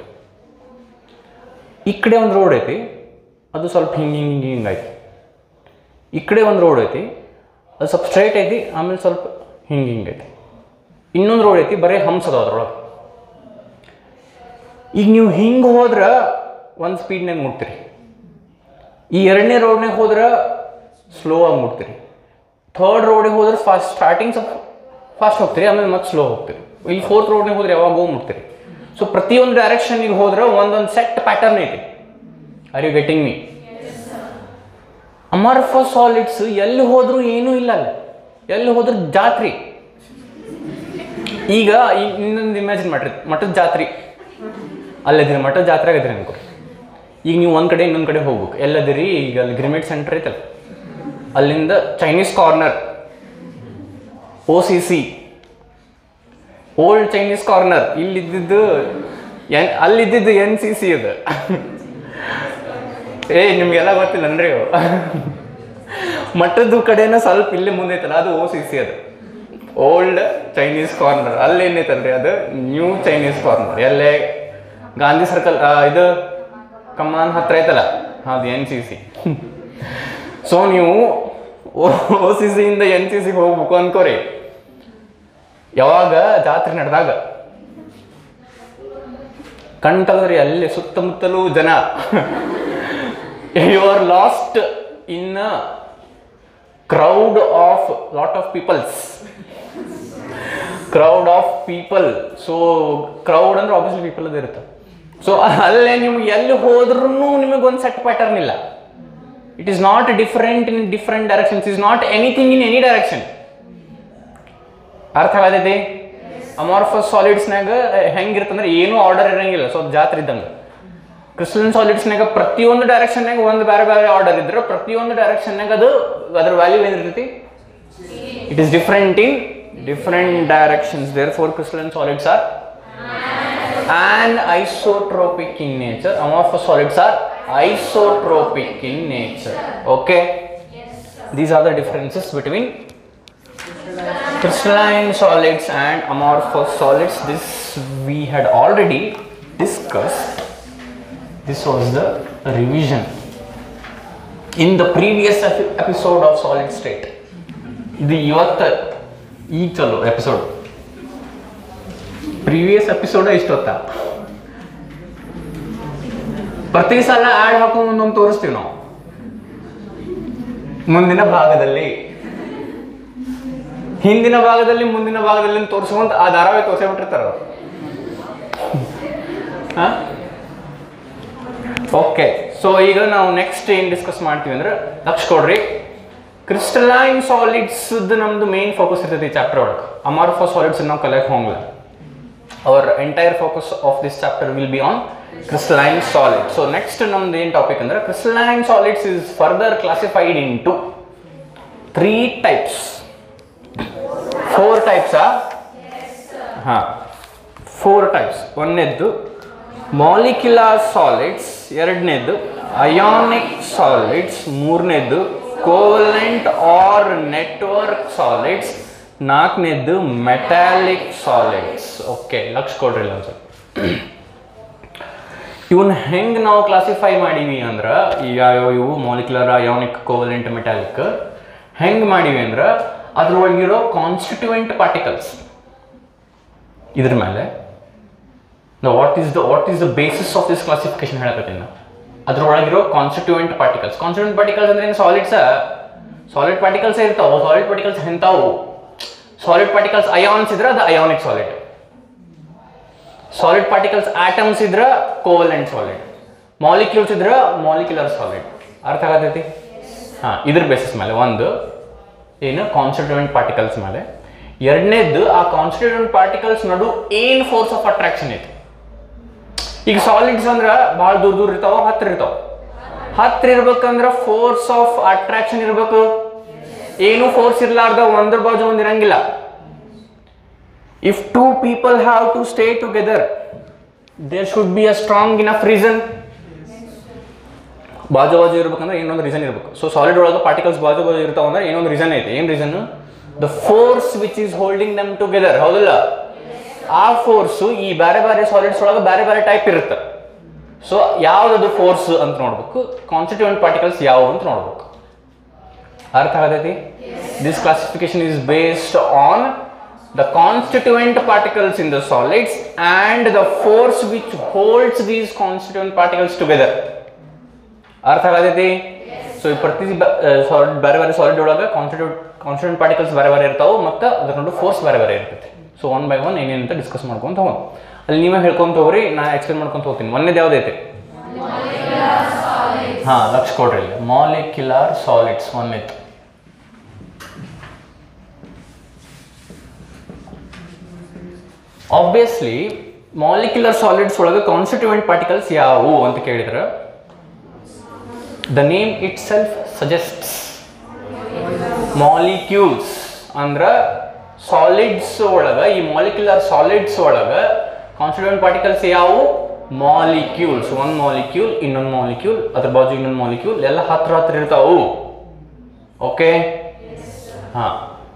ಈ ಕಡೆ ಒಂದು ರೋಡ್ ಐತಿ ಅದು ಸ್ವಲ್ಪ ಹಿಂಗೆ ಹಿಂಗೆ ಹಿಂಗೆ ಐತಿ, ಈ ಕಡೆ ಒಂದು ರೋಡ್ ಐತಿ ಅದು ಸ್ವಲ್ಪ ಸ್ಟ್ರೈಟ್ ಐತಿ, ಆಮೇಲೆ ಸ್ವಲ್ಪ ಹಿಂಗೆ ಹಿಂಗೆ ಐತಿ, ಇನ್ನೊಂದು ರೋಡ್ ಐತಿ ಬರೀ ಹಂಪ್ಸ್ ಅದಾವ ಅದ್ರೊಳಗೆ. ಈಗ ನೀವು ಹಿಂಗೆ ಹೋದ್ರೆ ಒಂದು ಸ್ಪೀಡ್ನಾಗ ಮುಟ್ತೀರಿ, ಈ ಎರಡನೇ ರೋಡ್ನಾಗ ಹೋದ್ರೆ ಸ್ಲೋ ಆಗಿ ಮುಟ್ತೀರಿ, ಥರ್ಡ್ ರೋಡಿಗೆ ಹೋದ್ರೆ ಫಾಸ್ಟ್ ಸ್ಟಾರ್ಟಿಂಗ್ ಸ್ವಲ್ಪ ಫಾಸ್ಟ್ ಹೋಗ್ತೀರಿ, ಆಮೇಲೆ ಮತ್ತೆ ಸ್ಲೋ ಹೋಗ್ತೀರಿ, ಇಲ್ಲಿ ಫೋರ್ತ್ ರೋಡ್ನಾಗ ಹೋದ್ರೆ ಯಾವಾಗೋ ಮುಟ್ತೀರಿ. ಸೊ ಪ್ರತಿಯೊಂದು ಡೈರೆಕ್ಷನ್ಗೆ ಹೋದ್ರೆ ಒಂದೊಂದು ಸೆಟ್ ಪ್ಯಾಟರ್ನ್ ಐತಿ. Are you getting me? Amorphous solids ಎಲ್ಲಿ ಹೋದ್ರೂ ಏನೂ ಇಲ್ಲ, ಅಲ್ಲ ಎಲ್ಲಿ ಹೋದ್ರೂ ಜಾತ್ರೆ. ಈಗ ಇನ್ನೊಂದು ಇಮ್ಯಾಜಿನ್ ಮಾಡ್ರಿ, ಮಠದ ಜಾತ್ರೆ ಅಲ್ಲದಿರಿ, ಮಠದ ಜಾತ್ರೆ ಆಗದ್ರಿ ಅನ್ಕೋ. ಈಗ ನೀವು ಒಂದು ಕಡೆ ಇನ್ನೊಂದು ಕಡೆ ಹೋಗ್ಬೇಕು, ಎಲ್ಲದಿರಿ ಈಗ ಅಲ್ಲಿ ಗ್ರಿಮೇಟ್ ಸೆಂಟರ್ ಐತಲ್ಲ, ಅಲ್ಲಿಂದ Chinese corner, O C C old Chinese corner, ಇಲ್ಲಿದ್ದು ಎನ್ ಅಲ್ಲಿದ್ದು ಎನ್ ಸಿ ಸಿ ಅದು. ಏ ನಿಮ್ಗೆಲ್ಲ ಗೊತ್ತಿಲ್ಲ ಅಂದ್ರೆ ಮಠದ್ದು ಕಡೆನ ಸ್ವಲ್ಪ ಇಲ್ಲೇ ಮುಂದೆ ಐತಲ್ಲ ಅದು ಓ ಸಿ ಸಿ, ಅದು ಓಲ್ಡ್ ಚೈನೀಸ್ ಕಾರ್ನರ್. ಅಲ್ಲೇನೈತಲ್ರಿ ಅದು ನ್ಯೂ ಚೈನೀಸ್ ಕಾರ್ನರ್, ಎಲ್ಲೇ ಗಾಂಧಿ ಸರ್ಕಲ್ ಇದು ಕಮಾನ್ ಹತ್ರ ಐತಲ್ಲ ಅದು ಎನ್ ಸಿ ಸಿ. ಸೊ ನೀವು ಓ ಸಿ ಸಿಯಿಂದ ಎನ್ ಸಿ ಸಿಗೆ ಹೋಗ್ಬೇಕು ಅನ್ಕೋರಿ, ಯಾವಾಗ ಜಾತ್ರೆ ನಡೆದಾಗ ಕಣ್ ತೆಗೆದ್ರಿ ಅಲ್ಲಿ ಸುತ್ತಮುತ್ತಲೂ ಜನ, you are lost in a crowd of lot of peoples, crowd of people. So crowd ಅಂದ್ರೆ ಆಬ್ವಿಯಸ್ಲಿ ಪೀಪಲ್ ಅದು ಇರುತ್ತೆ. ಸೊ ಅಲ್ಲೇ ನಿಮ್ಗೆ ಎಲ್ಲಿ ಹೋದ್ರೂ ನಿಮಗೆ ಒಂದು ಸೆಟ್ ಪ್ಯಾಟರ್ನ್ ಇಲ್ಲ. It is not different in different directions, is not anything in any direction. ಅರ್ಥ ಆಗತೈತಿ? ಅಮಾರ್ಫಸ್ ಸಾಲಿಡ್ಸ್ನಾಗ ಹೆಂಗಿರ್ತಂದ್ರೆ ಏನೂ ಆರ್ಡರ್ ಇರಂಗಿಲ್ಲ, ಸೊ ಜಾತ್ರೆ ಇದ್ದಂಗೆ. ಕ್ರಿಸ್ಟಲಿನ್ ಸಾಲಿಡ್ಸ್ನಾಗ ಪ್ರತಿಯೊಂದು ಡೈರೆಕ್ಷನ್ನಾಗ ಒಂದು ಬೇರೆ ಬೇರೆ ಆರ್ಡರ್ ಇದ್ರೆ ಪ್ರತಿಯೊಂದು ಡೈರೆಕ್ಷನ್ನಾಗ ಅದು ಅದರ ವ್ಯಾಲ್ಯೂ ಏನಿರ್ತೈತಿ, it is different in different directions. Therefore crystalline solids are anisotropic in nature. Amorphous solids are isotropic in nature. Okay, yes, these are the differences between crystalline solids and amorphous solids. This we had already discussed. This was the revision in the previous episode of solid state. The ivatta ee chalo episode previous episode ಇಷ್ಟೊತ್ತ ಪ್ರತಿ ಸಲ add ಹಾಕೊಂಡು ಮುಂದೊಂದು ತೋರಿಸ್ತೀವಿ ನಾವು. ಮುಂದಿನ ಭಾಗದಲ್ಲಿ ಹಿಂದಿನ ಭಾಗದಲ್ಲಿ ಮುಂದಿನ ಭಾಗದಲ್ಲಿ ತೋರಿಸುವಂತ ಆ ಧಾರಾವಾಹಿ ತೋರಿಸೇ ಬಿಟ್ಟಿರ್ತಾರ. ಓಕೆ, ಸೊ ಈಗ ನಾವು ನೆಕ್ಸ್ಟ್ ಏನ್ ಡಿಸ್ಕಸ್ ಮಾಡ್ತೀವಿ ಅಂದ್ರೆ ಲಕ್ಷ ಕೊಡ್ರಿ, ಕ್ರಿಸ್ಟಲೈನ್ ಸಾಲಿಡ್ಸ್ ನಮ್ದು ಮೇನ್ ಫೋಕಸ್ ಇರ್ತೈತಿ ಈ ಚಾಪ್ಟರ್ ಒಳಗೆ. ಅಮಾರ್ಫಸ್ ಸಾಲಿಡ್ಸ್ ನಾವು ಕಲಿಯಕ್ಕೆ ಹೋಗಲ್ಲ. Our entire focus of this chapter will be on crystalline solid. So next ನಮ್ದು ಏನು ಟಾಪಿಕ್ ಅಂದ್ರೆ crystalline solids is further classified into three types. Four types ಆ ಹಾ ಫೋರ್ ಟೈಪ್ಸ್. ಒಂದನೇದ್ದು ಮಾಲಿಕ್ಯುಲರ್ ಸಾಲಿಡ್ಸ್, ಎರಡನೇದ್ದು ಅಯಾನಿಕ್ ಸಾಲಿಡ್ಸ್, ಮೂರನೇದ್ದು ಕೋವಲೆಂಟ್ ಆರ್ ನೆಟ್ವರ್ಕ್ ಸಾಲಿಡ್ಸ್, ನಾಲ್ಕನೇದ್ದು metallic solids. Okay, ಲಕ್ಷ ಕೊಡ್ರಿ ಇಲ್ಲ ಒಂದ್ಸಲ. ಇವನ್ನ ಹೆಂಗೆ ನಾವು ಕ್ಲಾಸಿಫೈ ಮಾಡೀವಿ ಅಂದ್ರೆ ಯಾವ ಇವು ಮಾಲಿಕ್ಯುಲರ್, ಅಯಾನಿಕ್, ಕೋವಲೆಂಟ್, ಮೆಟಾಲಿಕ್ ಹೆಂಗೆ ಮಾಡೀವಿ ಅಂದ್ರೆ ಅದ್ರೊಳಗಿರೋ ಕಾನ್ಸ್ಟಿಟ್ಯೂಯೆಂಟ್ ಪಾರ್ಟಿಕಲ್ಸ್ ಇದ್ರ ಮೇಲೆ what is the what is the basis of this classification ಹೇಳಕತ್ತೀನಿ ನಾವು. ಅದ್ರೊಳಗಿರೋ ಕಾನ್ಸ್ಟಿಟ್ಯೂಯೆಂಟ್ ಪಾರ್ಟಿಕಲ್ಸ್. ಕಾನ್ಸ್ಟಿಟ್ಯೂಯೆಂಟ್ ಪಾರ್ಟಿಕಲ್ಸ್ ಅಂದ್ರೆ ಏನು? ಸಾಲಿಡ್ಸ ಸಾಲಿಡ್ ಪಾರ್ಟಿಕಲ್ಸ್ ಇರ್ತಾವೆ. ಸಾಲಿಡ್ ಪಾರ್ಟಿಕಲ್ಸ್ ಎಂತಾವು? ಸಾಲಿಡ್ ಪಾರ್ಟಿಕಲ್ಸ್ ಅಯಾನ್ಸ್ ಇದ್ರೆ ಅದು ionic solid. Solid particles atoms ಇದ್ರೆ ಕೋವಲೆಂಟ್ ಸಾಲಿಡ್. ಮಾಲಿಕ್ಯೂಲ್ಸ್ ಇದ್ರೆ ಮಾಲಿಕ್ಯುಲರ್ ಸಾಲಿಡ್. ಅರ್ಥ ಆಗತೈತಿ? ಹಾಂ, ಇದ್ರ ಬೇಸಿಸ್ ಮೇಲೆ ಒಂದು ಏನು ಕಾನ್ಸ್ಟಿಟ್ಯೂಯೆಂಟ್ ಪಾರ್ಟಿಕಲ್ಸ್ ಮೇಲೆ. ಎರಡನೇದ್ದು ಆ ಕಾನ್ಸ್ಟಿಟ್ಯೂಯೆಂಟ್ ಪಾರ್ಟಿಕಲ್ಸ್ ನಡು ಏನು ಫೋರ್ಸ್ ಆಫ್ ಅಟ್ರಾಕ್ಷನ್ ಐತಿ. ಈಗ ಸಾಲಿಡ್ಸ್ ಅಂದ್ರೆ ಭಾಳ ದೂರ ದೂರ ಇರ್ತಾವ, ಹತ್ತಿರ ಇರ್ತಾವ. ಹತ್ತಿರ ಇರ್ಬೇಕಂದ್ರೆ ಫೋರ್ಸ್ ಆಫ್ ಅಟ್ರಾಕ್ಷನ್ ಇರ್ಬೇಕು. ಏನು ಫೋರ್ಸ್ ಇರ್ಲಾರ್ದ ಒಂದ್ರ ಬಾಜು ಒಂದ್ ಇರಂಗಿಲ್ಲ. If two people have to stay together, there should be a strong enough reason. ಬಾಜು ಬಾಜು ಇರ್ಬೇಕಂದ್ರೆ ಏನೊಂದು ರೀಸನ್ ಇರಬೇಕು. ಸೊ ಸಾಲಿಡ್ ಒಳಗೆ ಪಾರ್ಟಿಕಲ್ಸ್ ಬಾಜು ಬಾಜು ಇರ್ತಾವ ಅಂದ್ರೆ ಏನೊಂದು ರೀಸನ್ ಐತೆ. ಏನು reason? The force which is holding them together. ಹೌದಲ್ಲ? ಆ ಫೋರ್ಸು ಈ ಬೇರೆ ಬೇರೆ ಸಾಲಿಡ್ಸ್ ಒಳಗೆ ಬೇರೆ ಬೇರೆ ಟೈಪ್ ಇರುತ್ತೆ. ಸೊ ಯಾವ್ದದು ಫೋರ್ಸ್ ಅಂತ ನೋಡ್ಬೇಕು, ಕಾನ್ಸ್ಟಿಟ್ಯೂಯೆಂಟ್ ಪಾರ್ಟಿಕಲ್ಸ್ ಯಾವುವು ಅಂತ ನೋಡ್ಬೇಕು. ಅರ್ಥ ಆಗತೈತಿ? This classification is based on the constituent particles in the solids and the force which holds these constituent particles together. ಅರ್ಥ ಆಗತೈತಿ? ಸೊ ಈ ಪ್ರತಿ ಸಾಲಿಡ್ ಬೇರೆ ಬೇರೆ ಸಾಲಿಡ್ ಒಳಗೆ ಕಾನ್ಸ್ಟಿಟ್ಯೂಟ್ ಕಾನ್ಸ್ಟಿಟ್ಯೂಂಟ್ ಪಾರ್ಟಿಕಲ್ಸ್ ಬೇರೆ ಬೇರೆ ಇರ್ತಾವೆ ಮತ್ತು ಅದ್ರ ನೋಡಿ ಫೋರ್ಸ್ ಬೇರೆ ಬೇರೆ ಇರ್ತೈತಿ. ಸೊ ಒನ್ ಬೈ ಒನ್ ಏನೇನಂತ ಡಿಸ್ಕಸ್ ಮಾಡ್ಕೊಂತ ಹೋಗೋಣ. ಅಲ್ಲಿ ನೀವೇ ಹೇಳ್ಕೊಂತ ಹೋಗ್ರಿ, ನಾನು ಎಕ್ಸ್ಪ್ಲೇನ್ ಮಾಡ್ಕೊಂತ ಹೋಗ್ತೀನಿ. ಒಂದೇದು ಯಾವುದೈತೆ? ಹಾಂ, ಲಕ್ಷ ಕೊಡ್ರಿ ಇಲ್ಲಿ. ಮಾಲಿಕ್ಯುಲರ್ ಸಾಲಿಡ್ಸ್ ಒಂದೇತು. ಆಬ್ವಿಯಸ್ಲಿ ಮಾಲಿಕ್ಯುಲರ್ ಸಾಲಿಡ್ಸ್ ಒಳಗೆ ಕಾನ್ಸ್ಟಿಟ್ಯೂಯೆಂಟ್ ಪಾರ್ಟಿಕಲ್ಸ್ ಯಾವುವು ಅಂತ ಕೇಳಿದ್ರೆ the name itself suggests molecules. ಅಂದ್ರೆ ಸಾಲಿಡ್ಸ್ ಒಳಗೆ, ಈ ಮಾಲಿಕ್ಯುಲರ್ ಸಾಲಿಡ್ಸ್ ಒಳಗೆ ಕಾನ್ಸ್ಟಿಟ್ಯೂಯೆಂಟ್ ಪಾರ್ಟಿಕಲ್ಸ್ ಯಾವುವು? ಮಾಲಿಕ್ಯೂಲ್ಸ್. ಒಂದು ಮಾಲಿಕ್ಯೂಲ್, ಇನ್ನೊಂದು ಮಾಲಿಕ್ಯೂಲ್, ಅದ್ರ ಬಾಜು ಇನ್ನೊಂದು ಮಾಲಿಕ್ಯೂಲ್, ಎಲ್ಲ ಹತ್ರ ಹತ್ರ ಇರ್ತಾವು. ಓಕೆ, ಹಾಂ.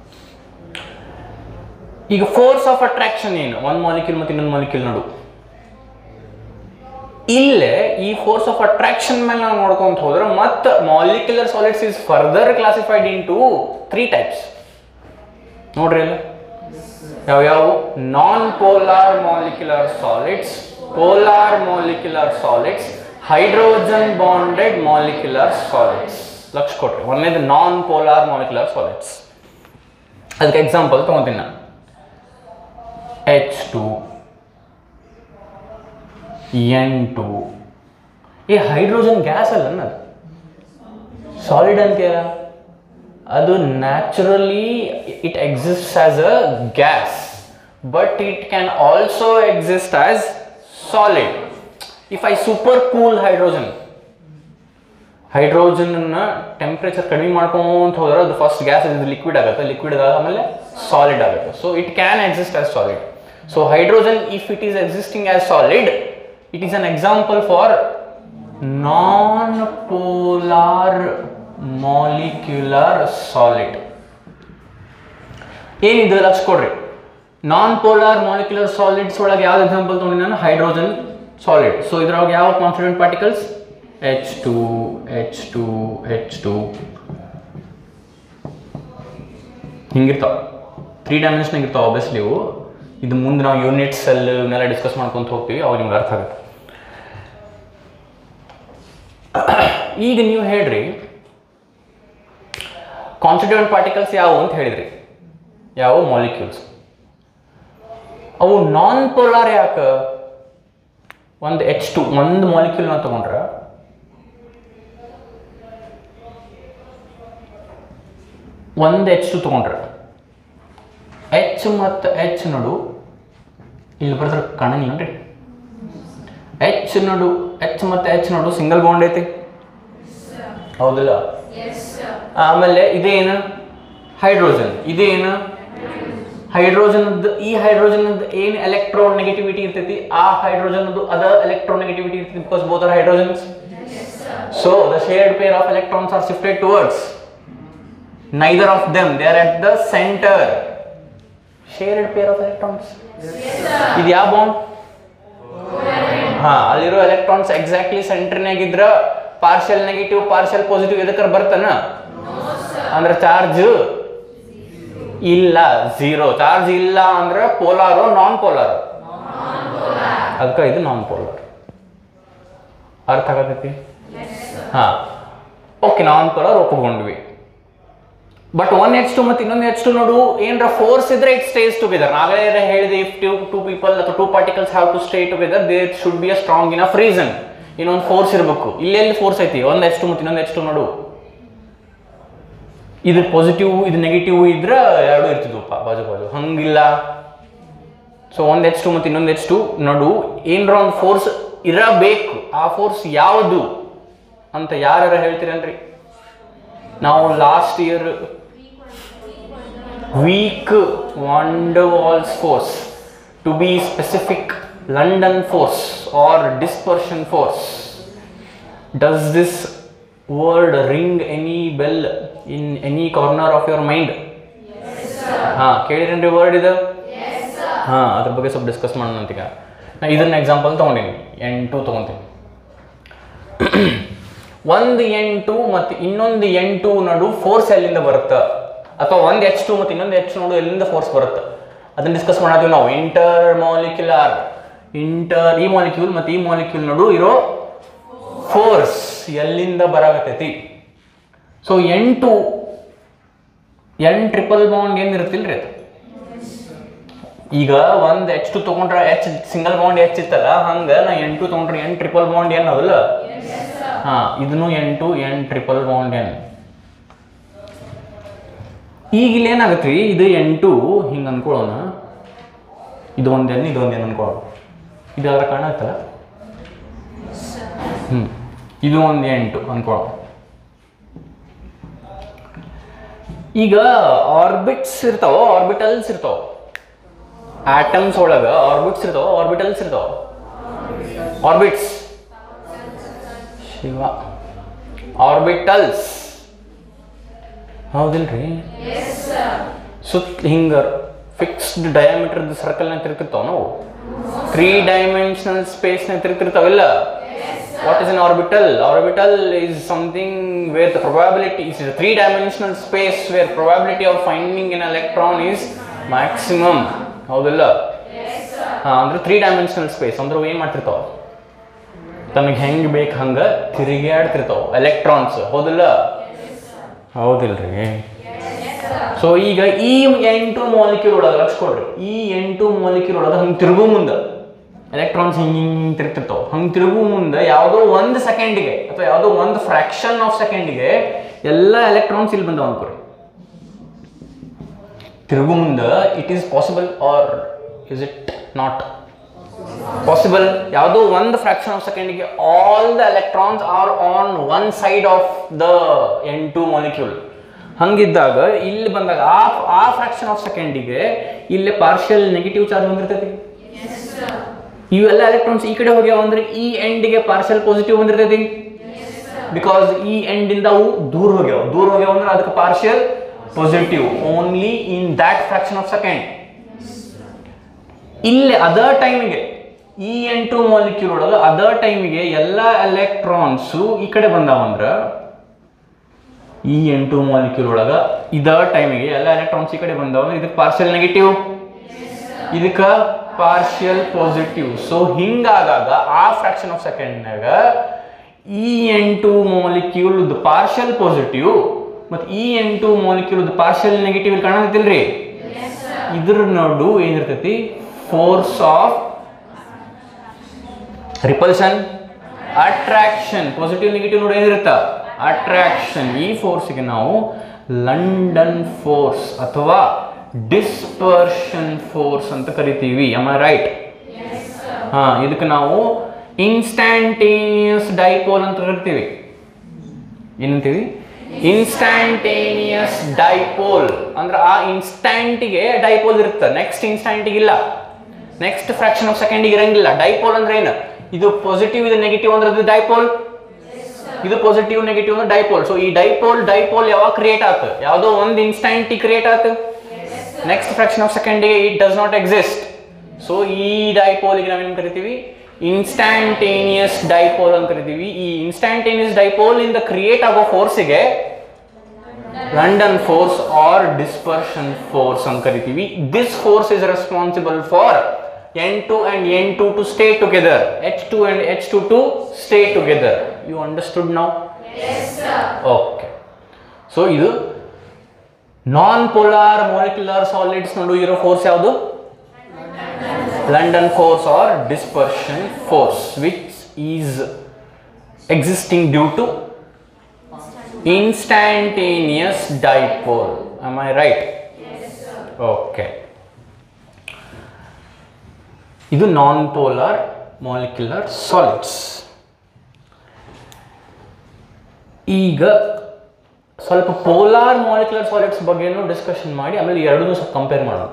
ಈಗ ಫೋರ್ಸ್ ಆಫ್ ಅಟ್ರಾಕ್ಷನ್ ಏನು? ಒಂದು ಮಾಲಿಕ್ಯೂಲ್ ಮತ್ತು ಇನ್ನೊಂದು ಮಾಲಿಕ್ಯೂಲ್ ನಡು. ಇಲ್ಲೇ ಈ ಫೋರ್ಸ್ ಆಫ್ ಅಟ್ರಾಕ್ಷನ್ ಮೇಲೆ ನಾವು ನೋಡ್ಕೊಂತ ಹೋದ್ರೆ ಮತ್ತೆ molecular solids is further classified into three types. ನೋಡ್ರಿ ಅಲ್ಲ ಯಾವ್ಯಾವು? Non polar molecular solids, polar molecular solids, hydrogen bonded molecular solids. ಲಕ್ಷ ಕೊಟ್ರಿ. ಒಂದೇದು ನಾನ್ ಪೋಲಾರ್ ಮಾಲಿಕ್ಯುಲರ್ ಸಾಲಿಡ್ಸ್. ಅದಕ್ಕೆ ಎಕ್ಸಾಂಪಲ್ ತಗೊಂತೀನಿ ನಾನು. H two, N two. ಈ ಹೈಡ್ರೋಜನ್ ಗ್ಯಾಸ್ ಅಲ್ಲ ಅದು ಸಾಲಿಡ್ ಅಂತೀರ. ಅದು naturally it exists as a gas, but it can also exist as solid. If I super cool hydrogen ಹೈಡ್ರೋಜನ್ನ ಟೆಂಪ್ರೇಚರ್ ಕಡಿಮೆ ಮಾಡ್ಕೊಂತ ಹೋದ್ರೆ ಅದು ಫಸ್ಟ್ ಗ್ಯಾಸ್ ಇದು ಲಿಕ್ವಿಡ್ ಆಗುತ್ತೆ, ಲಿಕ್ವಿಡ್ ಆಮೇಲೆ ಸಾಲಿಡ್ ಆಗುತ್ತೆ. So it can exist as solid. So hydrogen, if it is existing as solid, it is an example for non-polar molecular solid. ಏನಿದೆ ಲಕ್ಷ ಕೊಡ್ರಿ. ನಾನ್ ಪೋಲಾರ್ ಮಾಲಿಕ್ಯುಲರ್ ಸಾಲಿಡ್ಸ್ ಒಳಗೆ ಯಾವ್ದು ಎಕ್ಸಾಂಪಲ್ ತಗೊಂಡಿ ನಾನು? Hydrogen solid. ಸೊ ಇದ್ರೊಳಗೆ ಯಾವ constituent particles? H two, H two, H two ಹಿಂಗಿರ್ತಾವ. Three dimension ಇರ್ತಾವ ಆಬ್ವಿಯಸ್ಲಿ ಇವು. ಇದು ಮುಂದೆ ನಾವು ಯೂನಿಟ್ಸ್ ಅಲ್ಲಿ ಇವನ್ನೆಲ್ಲ ಡಿಸ್ಕಸ್ ಮಾಡ್ಕೊಂತ ಹೋಗ್ತೀವಿ, ಅವಾಗ ನಿಮ್ಗೆ ಅರ್ಥ ಆಗುತ್ತೆ. ಈಗ ನೀವು ಹೇಳ್ರಿ ಕಾನ್ಸ್ಟಿಟ್ಯೂಯೆಂಟ್ ಪಾರ್ಟಿಕಲ್ಸ್ ಯಾವುವು ಅಂತ ಹೇಳಿದ್ರಿ. ಯಾವ ಮಾಲಿಕ್ಯೂಲ್ಸ್ ಅವು ನಾನ್ ಪೋಲಾರ್ ಯಾಕೆ? ಒಂದು ಎಚ್ ಟು ಒಂದು ಮಾಲಿಕ್ಯೂಲ್ ನಾವು ತಗೊಂಡ್ರೆ ಒಂದು ಎಚ್ ಟು ತೊಗೊಂಡ್ರೆ ಎಚ್ ಮತ್ತು ಎಚ್ ನಡು ಇಲ್ಲಿ ಬರ್ತಾರೆ ಕಾಣಂಗಿಲ್ಲನ್ರಿ, ಎಚ್ ನಡು ಎಚ್ ಮತ್ತು ಎಚ್ ನಡು ಸಿಂಗಲ್ ಬಾಂಡ್ ಐತಿ ಹೌದಿಲ್ಲ. ಆಮೇಲೆ ಇದೇನು ಹೈಡ್ರೋಜನ್, ಇದೇನು ಹೈಡ್ರೋಜನ್, ಈ ಹೈಡ್ರೋಜನ್ ಏನು ಎಲೆಕ್ಟ್ರಾನ್ ನೆಗೆಟಿವಿಟಿ ಇರ್ತೈತಿ ಆ ಹೈಡ್ರೋಜನ್ ಅದ ಎಲೆಕ್ಟ್ರಾನ್ ನೆಗೆಟಿವಿಟಿ ಇರ್ತೈತಿ because both are hydrogens. So the shared pair of electrons are shifted towards neither of them, they are at the center. Shared pair of electrons. ಇದು ಯಾವ bond? ಹಾ, ಅಲ್ಲಿರೋ electrons exactly ಸೆಂಟರ್ನಾಗ ಇದ್ರ partial negative partial positive ಎದಕ್ಕರ ಬರ್ತಾನ ಅಂದ್ರೆ charge ಇಲ್ಲ, ಝೀರೋ ಚಾರ್ಜ್ ಇಲ್ಲ ಅಂದ್ರೆ ಪೋಲಾರು ನಾನ್ ಪೋಲಾರ್, ಅದಕ್ಕೆ ಇದು ನಾನ್ ಪೋಲಾರ್. ಅರ್ಥ ಆಗತೈತಿ? ಹಾ, ಓಕೆ, ನಾನ್ ಪೋಲಾರ್ ಒಪ್ಪಿಕೊಂಡ್ವಿ. ಬಟ್ ಒನ್ ಎಚ್ ಟು ಮತ್ತು ಇನ್ನೊಂದು ಎಚ್ ಟು ನೋಡು ಏನರ ಫೋರ್ಸ್ ಇದ್ರೆ ಇಟ್ ಸ್ಟೇಸ್ ಟುಗೆದರ್. ನಾವೇ ಹೇಳಿದೆ ಇಫ್ ಟು ಟೂ ಪೀಪಲ್ ಅಥವಾ two particles have to stay together there should be a strong enough reason. ಇನ್ನೊಂದು ಫೋರ್ಸ್ ಇರಬೇಕು. ಇಲ್ಲೆಲ್ಲಿ ಫೋರ್ಸ್ ಐತಿ? ಒಂದು ಎಚ್ ಟು ಮತ್ತು ಇನ್ನೊಂದು ಎಚ್ ಟು ನೋಡು, ಇದು ಪಾಸಿಟಿವ್ ಇದು ನೆಗೆಟಿವ್ ಇದ್ರೆ ಎರಡು ಇರ್ತಿದ್ವಪ್ಪ ಬಾಜು ಬಾಜು, ಹಂಗಿಲ್ಲ. ಸೊ ಒಂದು ಎಚ್ ಟು ಮತ್ತು ಇನ್ನೊಂದು ಎಚ್ ಟು ನೋಡು ಏನರ ಒಂದು ಫೋರ್ಸ್ ಇರಬೇಕು. ಆ ಫೋರ್ಸ್ ಯಾವುದು ಅಂತ ಯಾರು ಹೇಳ್ತೀರನ್ರಿ? ನಾವು last year weak van der Waals force, to be specific London force or dispersion force. Does this word ring any bell in any corner of your mind? Yes sir. Ha, ಕೇಳಿರೇನ್ರಿ word ಇದು? Yes sir. ಹಾ, ಅದ್ರ ಬಗ್ಗೆ ಸ್ವಲ್ಪ discuss ಮಾಡೋಣ ಅಂತೀಗ. ನಾ ಇದನ್ನ example ತಗೊಂಡಿನಿ, ಎನ್ ಟು ತಗೊಂತೀನಿ. ಒಂದು ಎನ್ ಟು ಮತ್ತು ಇನ್ನೊಂದು ಎನ್ ಟು ನಡು ಫೋರ್ಸ್ ಎಲ್ಲಿಂದ ಬರುತ್ತೆ, ಅಥವಾ ಒಂದು ಎಚ್ ಟು ಮತ್ತು ಇನ್ನೊಂದು ಎಚ್ ನೋಡು ಎಲ್ಲಿಂದ ಫೋರ್ಸ್ ಬರುತ್ತೆ ಅದನ್ನು ಡಿಸ್ಕಸ್ ಮಾಡ್ತೀವಿ ನಾವು. ಇಂಟರ್ ಮಾಲಿಕ್ಯುಲರ್, ಇಂಟರ್ ಈ ಮಾಲಿಕ್ಯೂಲ್ ಮತ್ತು ಈ ಮಾಲಿಕ್ಯೂಲ್ ನಡು ಇರೋ ಫೋರ್ಸ್ ಎಲ್ಲಿಂದ ಬರಾಗತೈತಿ. So N two N triple bond ಏನಿರುತ್ತಿಲ್ರಿ ಅದು. ಈಗ ಒಂದು ಎಚ್ ಟು ತೊಗೊಂಡ್ರೆ ಎಚ್ ಸಿಂಗಲ್ ಬಾಂಡ್ ಎಚ್ ಇತ್ತಲ್ಲ, ಹಂಗೆ ನಾ ಎನ್ ಟು ತೊಗೊಂಡ್ರೆ ಎನ್ ಟ್ರಿಪಲ್ ಬಾಂಡ್ ಏನ್ ಅವಲ್ಲ. ಹಾಂ, ಇದನ್ನು N two N triple bond N. ಈಗ ಇಲ್ಲಿ ಏನಾಗತ್ತೆ ರೀ, ಇದು ಎನ್ ಟು ಹಿಂಗೆ ಅನ್ಕೊಳ್ಳೋಣ, ಇದು ಒಂದು ಎನ್ ಇದು ಒಂದು ಎನ್ ಅನ್ಕೊಳ್ಳೋಣ, ಇದು ಅದರ ಕಾಣತ್ತಲ್ಲ. ಹ್ಞೂ, ಇದು ಒಂದು ಎನ್ ಟು ಅನ್ಕೊಳ್ಳೋಣ. ಈಗ ಆರ್ಬಿಟ್ಸ್ ಇರ್ತಾವ, ಆರ್ಬಿಟಲ್ಸ್ ಇರ್ತಾವ, ಆಟಮ್ಸ್ ಒಳಗೆ ಆರ್ಬಿಟ್ಸ್ ಇರ್ತಾವ, ಆರ್ಬಿಟಲ್ಸ್ ಇರ್ತಾವ. ಆರ್ಬಿಟ್ಸ್ ಶಿವ ಆರ್ಬಿಟಲ್ಸ್ ಹೌದಿಲ್ರಿ? ಸುತ್ತ ಹಿಂಗೆ ಫಿಕ್ಸ್ಡ್ ಡಯಾಮೀಟರ್ದ ಸರ್ಕಲ್ನ ತಿರುಗಿರ್ತಾವ ನಾವು, ತ್ರೀ ಡೈಮೆನ್ಷನಲ್ ಸ್ಪೇಸ್ನ ತಿರುಗಿರ್ತಾವಿಲ್ಲ. What is an orbital? Orbital is something where the probability is a three dimensional space where probability of finding an electron is maximum. ಹೌದಿಲ್ಲ? ಹಾಂ, ಅಂದ್ರೆ ತ್ರೀ ಡೈಮೆನ್ಷನಲ್ ಸ್ಪೇಸ್ ಅಂದ್ರೆ ಏನು ಮಾಡ್ತಿರ್ತಾವ, ತನಗೆ ಹೆಂಗೆ ಬೇಕು ಹಂಗೆ ತಿರುಗಾಡ್ತಿರ್ತಾವ ಎಲೆಕ್ಟ್ರಾನ್ಸ್. ಹೌದಿಲ್ಲ? ಹೌದಿಲ್ರಿ? ಸೊ ಈಗ ಈ ಎಂಟು ಮಾಲಿಕ್ಯೂಲ್ ಒಳಗೆ ಲಕ್ಷ ಕೊಡ್ರಿ, ಈ ಎಂಟು ಮಾಲಿಕ್ಯೂಲ್ ಒಳಗೆ ಹಂಗೆ ತಿರುಗು ಮುಂದೆ ಎಲೆಕ್ಟ್ರಾನ್ಸ್ ಹಿಂಗೆ ಹಿಂಗೆ ತಿರುಗ್ತಿರ್ತಾವ. ಹಂಗೆ ತಿರುಗು ಮುಂದೆ ಯಾವುದೋ ಒಂದು ಸೆಕೆಂಡಿಗೆ ಅಥವಾ ಯಾವುದೋ ಒಂದು ಫ್ರಾಕ್ಷನ್ ಆಫ್ ಸೆಕೆಂಡಿಗೆ ಎಲ್ಲ ಎಲೆಕ್ಟ್ರಾನ್ಸ್ ಇಲ್ಲಿ ಬಂದವ ಅನ್ಕೊರಿ. ತಿರುಗು ಮುಂದೆ it is possible or is it not possible? ಯಾವುದೋ ಒಂದು ಫ್ರಾಕ್ಷನ್ ಆಫ್ ಸೆಕೆಂಡಿಗೆ all the electrons are on one side of the N two molecule. ಹಂಗಿದ್ದಾಗ ಇಲ್ಲಿ ಬಂದಾಗ ಆ ಆ ಫ್ರಾಕ್ಷನ್ ಆಫ್ ಸೆಕೆಂಡಿಗೆ ಇಲ್ಲಿ ಪಾರ್ಷಿಯಲ್ ನೆಗೆಟಿವ್ ಚಾರ್ಜ್ ಬಂದಿರ್ತೈತಿ. ಇವೆಲ್ಲ ಎಲೆಕ್ಟ್ರಾನ್ಸ್ ಈ ಕಡೆ ಹೋಗ್ಯಾವ ಅಂದ್ರೆ ಈ ಎಂಡಿಗೆ ಪಾರ್ಷಿಯಲ್ ಪಾಸಿಟಿವ್ ಬಂದಿರ್ತೈತಿ. ಬಿಕಾಸ್ ಈ ಎಂಡಿಂದ ಅವು ದೂರ ಹೋಗ್ಯಾವ, ದೂರ ಹೋಗ್ಯಾವ ಅಂದ್ರೆ ಅದಕ್ಕೆ partial positive only in that fraction of second. ಇಲ್ಲಿ ಅದರ್ ಟೈಮಿಗೆ ಈ ಎಂಟು ಮಾಲಿಕ್ಯೂಲ್ ಒಳಗೆ ಅದರ್ ಟೈಮಿಗೆ ಎಲ್ಲ ಎಲೆಕ್ಟ್ರಾನ್ಸು ಈ ಕಡೆ ಬಂದಾವಂದ್ರೆ ಈ ಎಂಟು ಮಾಲಿಕ್ಯೂಲ್ ಒಳಗೆ ಇದರ್ ಟೈಮಿಗೆ ಎಲ್ಲ ಎಲೆಕ್ಟ್ರಾನ್ಸ್ ಈ ಕಡೆ ಬಂದಾವ, ಇದಕ್ಕೆ ಪಾರ್ಷಿಯಲ್ ನೆಗೆಟಿವ್, ಇದಕ್ಕೆ ಪಾರ್ಷಿಯಲ್ ಪಾಸಿಟಿವ್. ಸೊ ಹಿಂಗಾದಾಗ ಆ ಫ್ರಾಕ್ಷನ್ ಆಫ್ ಸೆಕೆಂಡ್ನಾಗ ಈ ಎಂಟು ಮಾಲಿಕ್ಯೂಲ್ ಪಾರ್ಷಿಯಲ್ ಪಾಸಿಟಿವ್ ಮತ್ತು ಈ ಎಂಟು ಮಾಲಿಕ್ಯೂಲ್ ಪಾರ್ಷಿಯಲ್ ನೆಗೆಟಿವ್ ಇಲ್ಲಿ ಕಾಣತಿಲ್ರಿ. ಇದ್ರ ನೋಡು ಏನಿರ್ತೈತಿ, force of repulsion, attraction. Positive negative ನೋಡಿ ಏನಿರುತ್ತ ಅಟ್ರಾಕ್ಷನ್. ಈ ಫೋರ್ಸ್ಗೆ ನಾವು ಲಂಡನ್ ಫೋರ್ಸ್ ಅಥವಾ ಡಿಸ್ಪರ್ಷನ್ ಫೋರ್ಸ್ ಅಂತ ಕರಿತೀವಿ. am I right? ಹಾ, ಇದಕ್ಕೆ ನಾವು ಇನ್ಸ್ಟ್ಯಾಂಟೇನಿಯಸ್ ಡೈಪೋಲ್ ಅಂತ ಕರಿತೀವಿ. ಏನಂತೀವಿ? ಇನ್ಸ್ಟ್ಯಾಂಟೇನಿಯಸ್ ಡೈಪೋಲ್ ಅಂದ್ರೆ ಆ ಇನ್ಸ್ಟ್ಯಾಂಟಿಗೆ ಡೈಪೋಲ್ ಇರುತ್ತೆ, ನೆಕ್ಸ್ಟ್ ಇನ್ಸ್ಟ್ಯಾಂಟಿಗೆ ಇಲ್ಲ, ನೆಕ್ಸ್ಟ್ ಫ್ರಾಕ್ಷನ್ ಆಫ್ ಸೆಕೆಂಡಿಗೆ ಇರಂಗಿಲ್ಲ. ಡೈಪೋಲ್ ಅಂದ್ರೆ ಏನು? ಇದು ಪಾಸಿಟಿವ್ ಇದು ನೆಗೆಟಿವ್ ಅಂದ್ರೆ ಅದು ಡೈಪೋಲ್, ಇದು ಪಾಸಿಟಿವ್ ನೆಗೆಟಿವ್ ಅಂದ್ರೆ ಡೈಪೋಲ್. ಸೊ ಈ ಡೈಪೋಲ್ ಡೈಪೋಲ್ ಯಾವಾಗ ಕ್ರಿಯೇಟ್ ಆಯ್ತು? ಯಾವುದೋ ಒಂದು ಇನ್ಸ್ಟ್ಯಾಂಟ್ ಕ್ರಿಯೇಟ್ ಆಯ್ತು, ನೆಕ್ಸ್ಟ್ ಫ್ರಾಕ್ಷನ್ ಆಫ್ ಸೆಕೆಂಡಿಗೆ it does not exist. So ಈ ಡೈಪೋಲ್ಗೆ ನಾವೇನು ಕರಿತೀವಿ? ಇನ್ಸ್ಟ್ಯಾಂಟೇನಿಯಸ್ ಡೈಪೋಲ್ ಅಂತ ಕರಿತೀವಿ. ಈ ಇನ್ಸ್ಟ್ಯಾಂಟೇನಿಯಸ್ ಡೈಪೋಲ್ ಇಂದ ಕ್ರಿಯೇಟ್ ಆಗೋ ಫೋರ್ಸ್ಗೆ London force or dispersion force ಅಂತ ಕರಿತೀವಿ. This force is responsible for N two and N two to stay together, H two and H two to stay together. You understood now? Yes sir. Okay. So ಇದು ನಾನ್ polar molecular solids ನಡುವೆ ಇರೋ force ಯಾವುದು? London force or dispersion force, which is existing due to instantaneous dipole. Am I right? Yes sir. Okay. ಇದು ನಾನ್ polar molecular solids. ಈಗ ಸ್ವಲ್ಪ polar molecular solids ಬಗ್ಗೆನೂ discussion ಮಾಡಿ ಆಮೇಲೆ ಎರಡನ್ನೂ ಸ್ವಲ್ಪ ಕಂಪೇರ್ ಮಾಡೋಣ.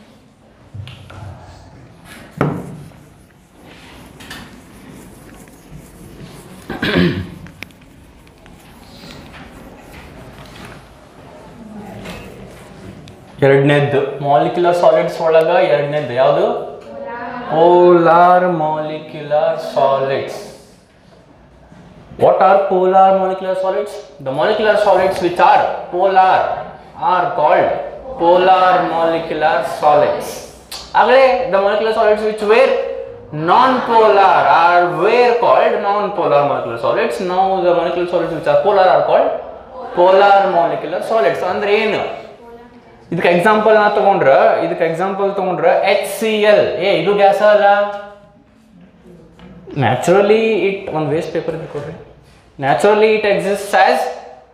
ಎರಡನೇದ್ದು ಮಾಲಿಕ್ಯುಲರ್ ಸಾಲಿಡ್ಸ್ ಒಳಗ ಎರಡನೇದ್ದು ಯಾವುದು? Polar molecular solids. What are polar molecular solids? The molecular solids which are polar are called polar molecular solids. Agale the molecular solids which were non-polar are were called non-polar molecular solids. Now the molecular solids which are polar are called polar molecular solids. Andre ಏನು? ಇದಕ್ಕೆ example ನಾ ತಗೊಂಡ್ರೆ ಇದಕ್ಕೆ example ತಗೊಂಡ್ರೆ H C L. ಏ ಇದು gas ಅಲ್ಲ. Naturally it ಒಂದು ವೇಸ್ಟ್ ಪೇಪರ್ ಇದೆ ಕೊಡ್ರಿ. Naturally it exists as,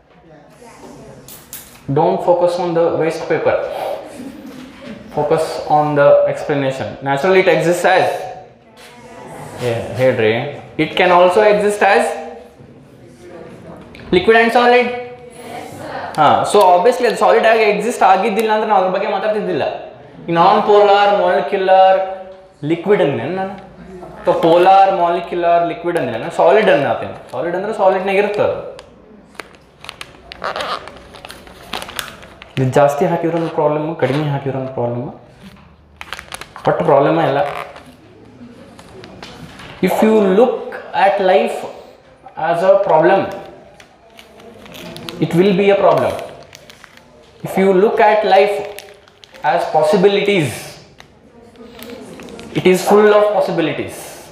don't focus on the waste paper, focus on the explanation. Naturally it exists as, ಹೇಳ್ರಿ, it can also exist as liquid and solid. ಹಾಂ, so obviously ಅದು solid ಆಗಿ exist ಆಗಿದ್ದಿಲ್ಲ ಅಂದ್ರೆ ನಾವು ಅದ್ರ ಬಗ್ಗೆ ಮಾತಾಡ್ತಿದ್ದಿಲ್ಲ. ಈ ನಾನ್ ಪೋಲಾರ್ ಮಾಲಿಕ್ಯುಲರ್ ಲಿಕ್ವಿಡ್ ಅಂದೆ ನಾನು, ಅಥವಾ ಪೋಲಾರ್ ಮಾಲಿಕ್ಯುಲರ್ ಲಿಕ್ವಿಡ್ ಅಂದ್ರೆ ನಾನು ಸಾಲಿಡ್ ಅನ್ನತೀನಿ. ಸಾಲಿಡ್ ಅಂದ್ರೆ ಸಾಲಿಡ್ನಾಗ ಇರ್ತದೆ. ಇದು ಜಾಸ್ತಿ ಹಾಕಿರೋ ಪ್ರಾಬ್ಲಮ್, ಕಡಿಮೆ ಹಾಕಿರೋ ಪ್ರಾಬ್ಲಮ್, ಬಟ್ ಪ್ರಾಬ್ಲಮ್ ಇಲ್ಲ. If you look at life as a problem, it will be a problem. If you look at life as possibilities, it is full of possibilities.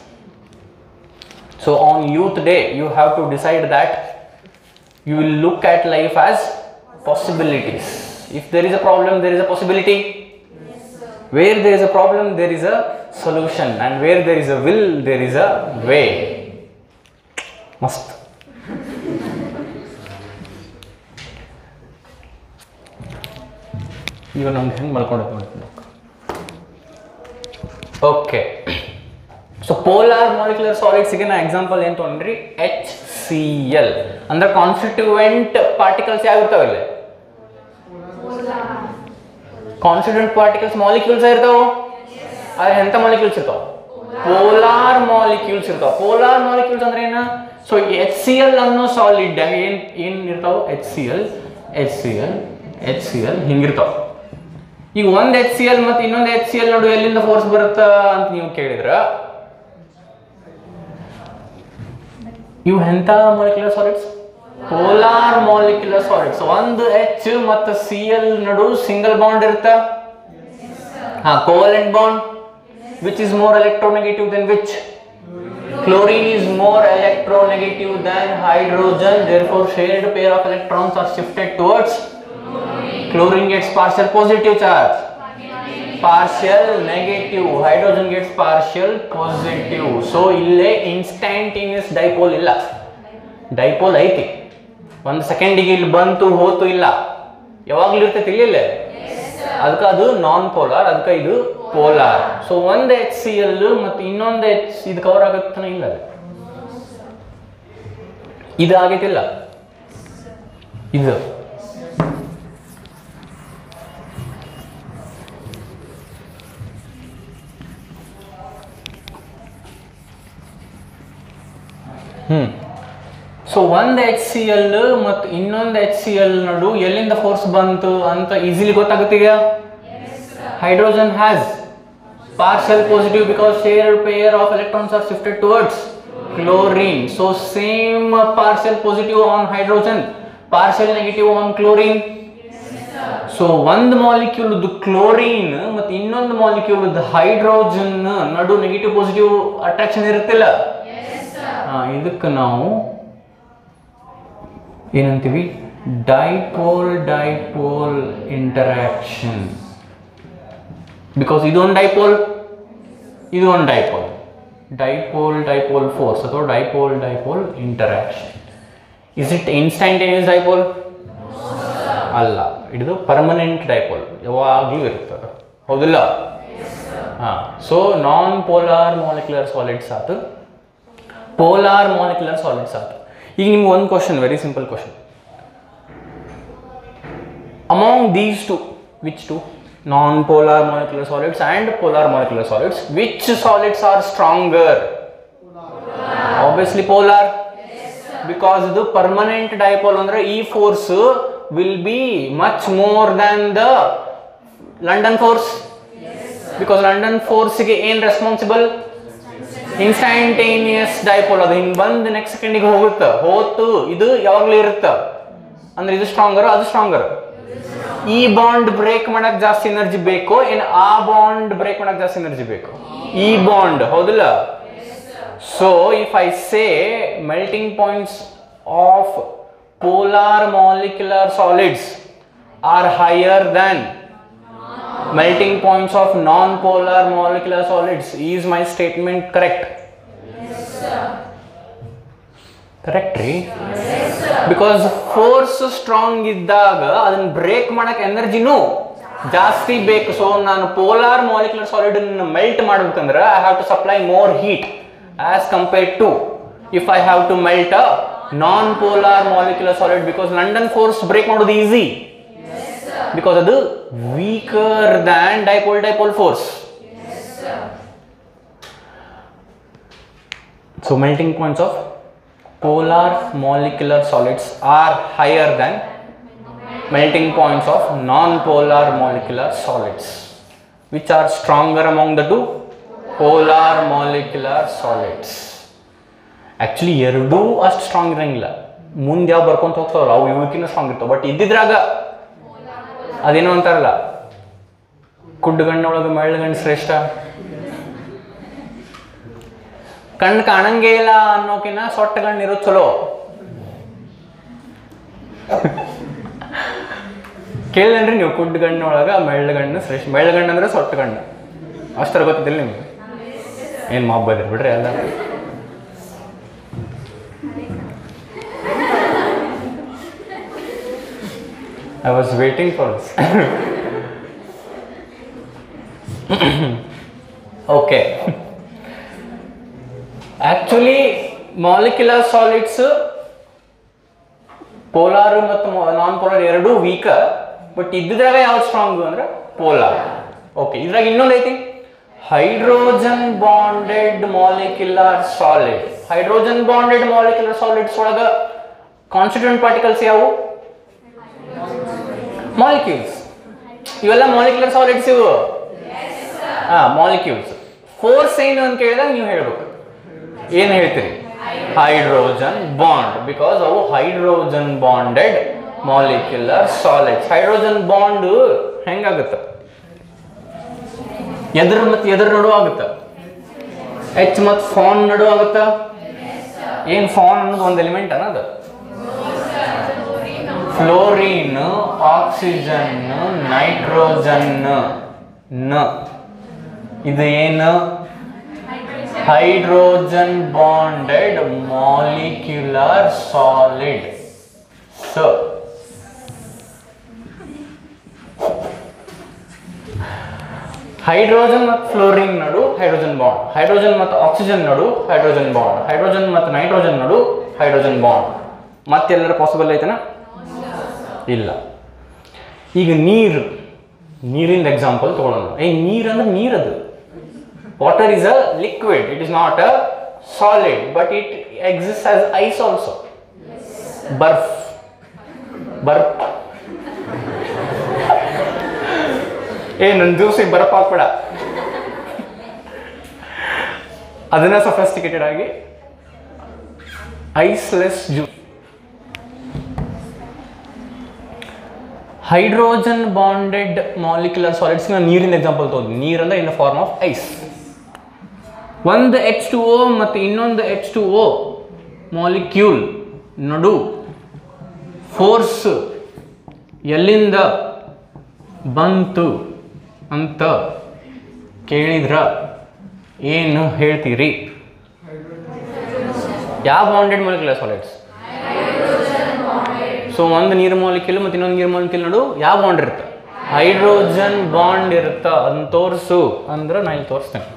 So on youth day you have to decide that you will look at life as possibilities. If there is a problem, there is a possibility. Yes, sir. Where there is a problem, there is a solution, and where there is a will, there is a way. Must. ಈಗ ನಮ್ಗೆ ಹೆಂಗೆ ಮಲ್ಕೊಂಡಿದ್ದು. Okay, so polar molecular ಸಾಲಿಡ್ಸ್ಗೆ ನಾ example ಏನು ತೊಗೊಂಡ್ರಿ? H C L ಅಂದ್ರೆ constituent particles ಯಾವ ಇರ್ತಾವ? ಇಲ್ಲಿ ಕಾನ್ಸ್ಟಿಟ್ಯೂಯೆಂಟ್ ಪಾರ್ಟಿಕಲ್ಸ್ ಮಾಲಿಕ್ಯೂಲ್ಸ್ ಇರ್ತಾವ. ಅದ್ರ ಎಂಥ ಮಾಲಿಕ್ಯೂಲ್ಸ್ ಇರ್ತಾವ? ಪೋಲಾರ್ ಮಾಲಿಕ್ಯೂಲ್ಸ್ ಇರ್ತಾವ. ಪೋಲಾರ್ ಮಾಲಿಕ್ಯೂಲ್ಸ್ ಅಂದ್ರೆ ಏನ? ಸೊ ಎಚ್ ಸಿ ಎಲ್ ಅನ್ನೋ ಸಾಲಿಡ್ ಏನ್ ಏನ್ ಇರ್ತಾವ? H C L H C L H C L ಹಿಂಗಿರ್ತಾವ. ಈಗ ಒಂದು ಎಚ್ ಸಿ ಎಲ್ ಮತ್ತು ಇನ್ನೊಂದು ಎಚ್ ಸಿ ಎಲ್ ನಡುವೆ ಎಲ್ಲಿಂದ ಫೋರ್ಸ್ ಬರುತ್ತಾ ಅಂತ ನೀವು ಕೇಳಿದ್ರ, ಇವು ಎಂಥ molecular solids? Polar molecular solids. ಒಂದು ಎಚ್ ಮತ್ತು ಸಿ ಎಲ್ ನಡು ಸಿಂಗಲ್ ಬಾಂಡ್ ಇರುತ್ತ. ಹಾ, covalent bond. Which is more electronegative than which? Chlorine is more electronegative than hydrogen, therefore shared pair of electrons are shifted towards chlorine. Chlorine gets partial positive charge, partial negative. Hydrogen gets partial positive. So ille instantaneous dipole illa, dipole aiti. One second ಗೆ ಇಲ್ಲಿ ಬಂತು ಹೋತು ಇಲ್ಲ. ಯಾವಾಗಲೂ ಇರ್ತೈತಿ ಇಲ್ಲ, ಅದಕ್ಕೆ ಅದು ನಾನ್ ಪೋಲಾರ್, ಅದಕ್ಕೆ ಇದು ಪೋಲಾರ್. ಸೊ ಒಂದು ಎಚ್ ಸಿ ಎಲ್ ಮತ್ತು ಇನ್ನೊಂದು ಎಚ್ ಇದು ಕವರ್ ಆಗುತ್ತಾನೆ ಇಲ್ಲ, ಅದು ಇದು ಆಗೈತಿಲ್ಲ, ಇದು ಹ್ಮ್ ಸೊ ಒಂದು ಎಚ್ ಸಿ ಎಲ್ ಮತ್ತು ಇನ್ನೊಂದು ಎಚ್ ಸಿ ಎಲ್ ನಡು ಎಲ್ಲಿಂದ ಫೋರ್ಸ್ ಬಂತು ಅಂತ ಈಸಿಲಿ ಗೊತ್ತಾಗುತ್ತೀಗ. Hydrogen has partial positive because shared pair of electrons are shifted towards chlorine. So same partial positive on hydrogen, partial negative on chlorine. So one molecule the chlorine ಮತ್ತು ಇನ್ನೊಂದು molecule the hydrogen ನಡು negative positive attraction ಇರುತ್ತಿಲ್ಲ. ಹಾ, ಇದಕ್ಕೆ ನಾವು ಏನಂತೀವಿ, dipole dipole interaction. Because ಇದು ಒಂದು ಡೈಪೋಲ್, ಇದು ಒಂದು ಡೈಪೋಲ್, ಡೈಪೋಲ್ ಡೈಪೋಲ್ ಫೋರ್ಸ್ ಅಥವಾ dipole dipole interaction. Is it instantaneous dipole? ಅಲ್ಲ, ಇದು ಪರ್ಮನೆಂಟ್ ಡೈಪೋಲ್, ಯಾವಾಗಲೂ ಇರ್ತದೆ, ಹೌದಿಲ್ಲ? ಹಾಂ, so non polar molecular solids ಆಯ್ತು, ಪೋಲಾರ್ ಮಾಲಿಕ್ಯುಲರ್ ಸಾಲಿಡ್ಸ್ ಆಯ್ತು. ಈಗ ನಿಮ್ಗೆ ಒಂದು question, very simple question. Among these two, which two? Non-polar molecular solids and polar molecular solids, which solids are stronger? Polar. Obviously polar. Yes, sir. Because the permanent dipole andre E force will be much more than the London force. Yes, sir. Because London force ge ಏನು responsible? Instantaneous dipole, ಅದು ಹಿಂಗೆ ಬಂದು next ಸೆಕೆಂಡಿಗೆ ಹೋಗುತ್ತೆ, ಹೋತು ಇದು ಯಾವಾಗಲೂ ಇರುತ್ತೆ. ಅಂದ್ರೆ ಇದು ಸ್ಟ್ರಾಂಗರ್, ಅದು ಸ್ಟ್ರಾಂಗರ್. ಈ ಬಾಂಡ್ ಬ್ರೇಕ್ ಮಾಡಕ್ ಜಾಸ್ತಿ ಎನರ್ಜಿ ಬೇಕು, ಏನ್ ಆ ಬಾಂಡ್ ಬ್ರೇಕ್ ಮಾಡಕ್ ಜಾಸ್ತಿ ಎನರ್ಜಿ ಬೇಕು? ಈ ಬಾಂಡ್, ಹೌದಿಲ್ಲ? So if I say melting points of polar molecular solids are higher than melting points of non-polar molecular solids, is my statement correct? Yes, sir. Correct ರೀ? Because force strong ಇದ್ದಾಗ ಅದನ್ನ break ಮಾಡಕ್ ಎನರ್ಜಿನೂ ಜಾಸ್ತಿ ಬೇಕು. So ನಾನು polar molecular solid melt ಮಾಡ್ಬೇಕಂದ್ರೆ I have to supply more heat as compared to if I have to melt a non polar molecular solid. Because London force break ಮಾಡೋದು easy, because ಅದು weaker than dipole dipole force. So melting points of polar molecular solids are higher than melting points of non-polar molecular solids. Which are stronger among the two? Polar molecular solids. Actually ಎರಡೂ ಅಷ್ಟು strong ಇರಂಗಿಲ್ಲ, ಮುಂದೆ ಯಾವ ಬರ್ಕೊಂತ ಹೋಗ್ತಾವಲ್ಲ ಅವು ಇವಕ್ಕಿನ್ನೂ strong ಇರ್ತಾವೆ. But ಇದ್ದಿದ್ರಾಗ ಅದೇನೋ ಅಂತಾರಲ್ಲ, ಕುಡ್ಡುಗಣ್ಣೊಳಗೆ ಮೆಳ್ಳಗಣ್ಣು ಶ್ರೇಷ್ಠ. ಕಣ್ಣು ಕಾಣಂಗೇ ಇಲ್ಲ ಅನ್ನೋಕಿನ್ನ ಸೊಟ್ಟ ಗಣ್ಣು ಇರೋದು ಚಲೋ. ಕೇಳಿದ್ರಿ ನೀವು, ಕುಡ್ಡುಗಣ್ಣೊಳಗೆ ಮೆಳ್ಳಗಣ್ಣು ಶ್ರೇಷ್ಠ. ಮೆಳ್ಳಗಣ್ಣು ಅಂದ್ರೆ ಸೊಟ್ಟ ಗಣ್ಣು, ಅಷ್ಟರ ಗೊತ್ತಿದ್ದಿಲ್ಲ ನಿಮ್ಗೆ? ಏನು ಮಾಬ್ಬದ್ರಿ ಬಿಡ್ರಿ ಎಲ್ಲ. I was waiting for this. Okay. Actually, molecular solids, polar ಮತ್ತು ನಾನ್ ಪೋಲಾರ್ ಎರಡು ವೀಕ್. ಬಟ್ ಇದ್ದಾಗ ಯಾವ್ದು ಸ್ಟ್ರಾಂಗ್ ಅಂದ್ರೆ ಪೋಲಾರ್. ಓಕೆ, ಇದ್ರಾಗ ಇನ್ನೊಂದು ಐತಿ, hydrogen bonded molecular solid. Hydrogen bonded molecular solids ಒಳಗ ಕಾನ್ಸ್ಟಿಟ್ಯೂಯೆಂಟ್ ಪಾರ್ಟಿಕಲ್ಸ್ ಯಾವುವು? ಮಾಲಿಕ್ಯೂಲ್ಸ್. ಇವೆಲ್ಲ ಮಾಲಿಕ್ಯುಲರ್ ಸಾಲಿಡ್ಸ್ ಇವು. ಹಾ, ಮಾಲಿಕ್ಯೂಲ್ಸ್. ಫೋರ್ಸ್ ಏನು ಅಂತ ಕೇಳಿದಾಗ ನೀವು ಹೇಳ್ಬೇಕು, ಏನು ಹೇಳ್ತೀರಿ? Hydrogen bond. ಬಿಕಾಸ್ ಅವು hydrogen bonded molecular solids. Hydrogen bond ಹೆಂಗಾಗುತ್ತೆ? ಎದ್ರ ಮತ್ತು ಎದ್ರ ನಡುವೆ ಆಗುತ್ತೆ? ಎಚ್ ಮತ್ತು ಫಾನ್ ನಡುವೆ ಆಗುತ್ತಾ? ಏನು ಫಾನ್ ಅನ್ನೋದು ಒಂದು ಎಲಿಮೆಂಟ್ ಅನ್ನೋದು? Fluorine, oxygen, nitrogen. ನ ಇದು ಏನು? hydrogen bonded molecular solid. So hydrogen ಮತ್ತು ಫ್ಲೋರಿನ್ ನಡು ಹೈಡ್ರೋಜನ್ ಬಾಂಡ್, ಹೈಡ್ರೋಜನ್ ಮತ್ತು ಆಕ್ಸಿಜನ್ ನಡು ಹೈಡ್ರೋಜನ್ ಬಾಂಡ್, ಹೈಡ್ರೋಜನ್ ಮತ್ತು ನೈಟ್ರೋಜನ್ ನಡು ಹೈಡ್ರೋಜನ್ ಬಾಂಡ್. ಮತ್ತೆಲ್ಲರ ಪಾಸಿಬಲ್ ಐತೆನಾ? ಇಲ್ಲ. ಈಗ ನೀರು, ನೀರಿಂದ ಎಕ್ಸಾಂಪಲ್ ತಗೊಳ್ಳೋಣ. ಏ ನೀರು ಅಂದ್ರೆ ನೀರದು. Water is a liquid, it is not a solid, but it exist as ice also. ಬರ್ಫ್, ಬರ್ಫ್ ಏ ನನ್ನ ಜ್ಯೂಸಿಗೆ ಬರಪ್ ಹಾಕ್ಬೇಡ. ಅದನ್ನ ಸಫಿಸ್ಟಿಕೇಟೆಡ್ ಆಗಿ iceless juice. Hydrogen bonded molecular solids ನಾನು ನೀರಿನ ಎಕ್ಸಾಂಪಲ್ ತಗೊಂಡು, ನೀರಂದ್ರೆ in the form of ice. ಒಂದು ಎಚ್ ಟು ಓ ಮತ್ತು ಇನ್ನೊಂದು ಎಚ್ ಟು ಓ ಮಾಲಿಕ್ಯೂಲ್ ನಡು ಫೋರ್ಸ್ ಎಲ್ಲಿಂದ ಬಂತು ಅಂತ ಕೇಳಿದ್ರ ಏನು ಹೇಳ್ತೀರಿ? ಯಾವ ಬಾಂಡೆಡ್ ಮಾಲಿಕ್ಯುಲರ್ ಸಾಲಿಡ್ಸ್? ಸೊ ಒಂದು ನೀರು ಮಾಲಿಕ್ಯೂಲ್ ಮತ್ತು ಇನ್ನೊಂದು ನೀರು ಮಾಲಿಕ್ಯೂಲ್ ನಡು ಯಾವ ಬಾಂಡ್ ಇರುತ್ತೆ? ಹೈಡ್ರೋಜನ್ ಬಾಂಡ್ ಇರುತ್ತೆ. ಅದನ್ನ ತೋರಿಸು ಅಂದ್ರೆ ನಾನು ಇಲ್ಲಿ ತೋರಿಸ್ತೇನೆ.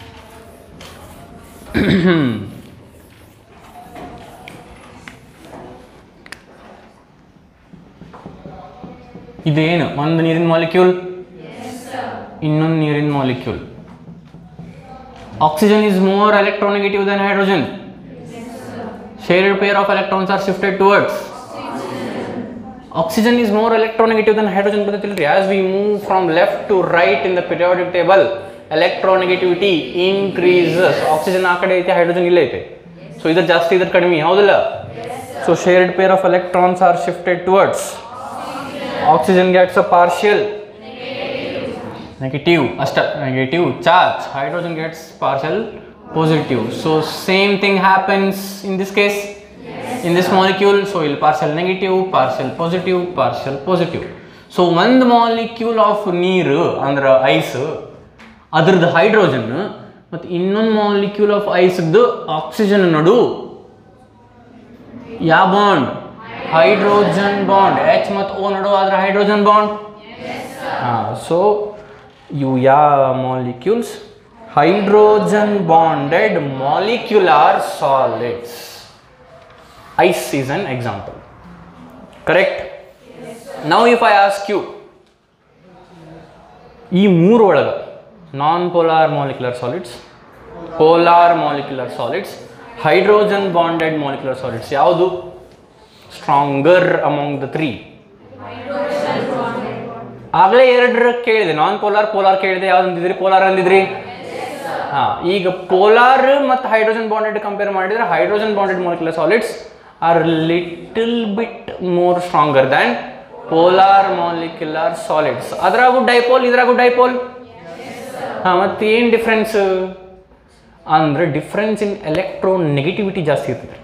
ಇದೇನು? ಒಂದು ನೀರಿನ ಮಾಲಿಕ್ಯೂಲ್, ಇನ್ನೊಂದು ನೀರಿನ molecule. Oxygen is more electronegative than hydrogen. Shared pair of electrons are shifted towards oxygen is more electronegative than hydrogen. As we move from left to right in the periodic table, electronegativity increases. Oxygen ಆ ಕಡೆ ಐತೆ, hydrogen ಇಲ್ಲ ಐತೆ. So ಇದರ ಜಾಸ್ತಿ ಇದರ ಕಡಿಮೆ, ಹೌದಲ್ಲ? So shared pair of electrons are shifted towards oxygen gets a partial negative, asta negative charge. Hydrogen gets partial positive. So same thing happens in this case, yes, in this molecule. So il partial negative, partial positive, partial positive. So one molecule of ನೀರು ಅಂದ್ರೆ ice, ಅದರದ್ದು hydrogen ಮತ್ತು ಇನ್ನೊಂದು molecule of ಐಸ್ದು oxygen ನಡು ಯಾವ bond? Hydrogen bond. H ಮತ್ತು ಓ ನಡು ಆದ್ರೆ ಹೈಡ್ರೋಜನ್ ಬಾಂಡ್. ಹಾಂ, ಸೊ ಇವು ಯಾವ molecules? hydrogen bonded molecular solids. Ice is an example. Correct? Yes, now if I ask you, ಈ ಮೂರು ಒಳಗೆ non polar molecular solids, polar molecular solids, hydrogen bonded molecular solids ಯಾವುದು ಸ್ಟ್ರಾಂಗರ್ ಅಮಾಂಗ್ ದ ತ್ರೀ? ಆಗಲೇ ಎರಡರ ಕೇಳಿದೆ, non polar polar ಕೇಳಿದೆ, ಯಾವ್ದು ಅಂದಿದ್ರಿ? Polar ಅಂದಿದ್ರಿ. ಹಾ, ಈಗ ಪೋಲಾರ್ ಮತ್ತು ಹೈಡ್ರೋಜನ್ ಬಾಂಡೆಡ್ ಕಂಪೇರ್ ಮಾಡಿದ್ರೆ hydrogen bonded molecular solids are little bit more stronger than polar molecular solids. ಅದ್ರಾಗೂ ಡೈಪೋಲ್, ಇದ್ರಾಗೂ ಡೈಪೋಲ್. ಹಾ, ಮತ್ತೆ ಏನು ಡಿಫ್ರೆನ್ಸ್ ಅಂದ್ರೆ ಡಿಫ್ರೆನ್ಸ್ ಇನ್ ಎಲೆಕ್ಟ್ರೋ ನೆಗೆಟಿವಿಟಿ ಜಾಸ್ತಿ ಇರ್ತದೆ.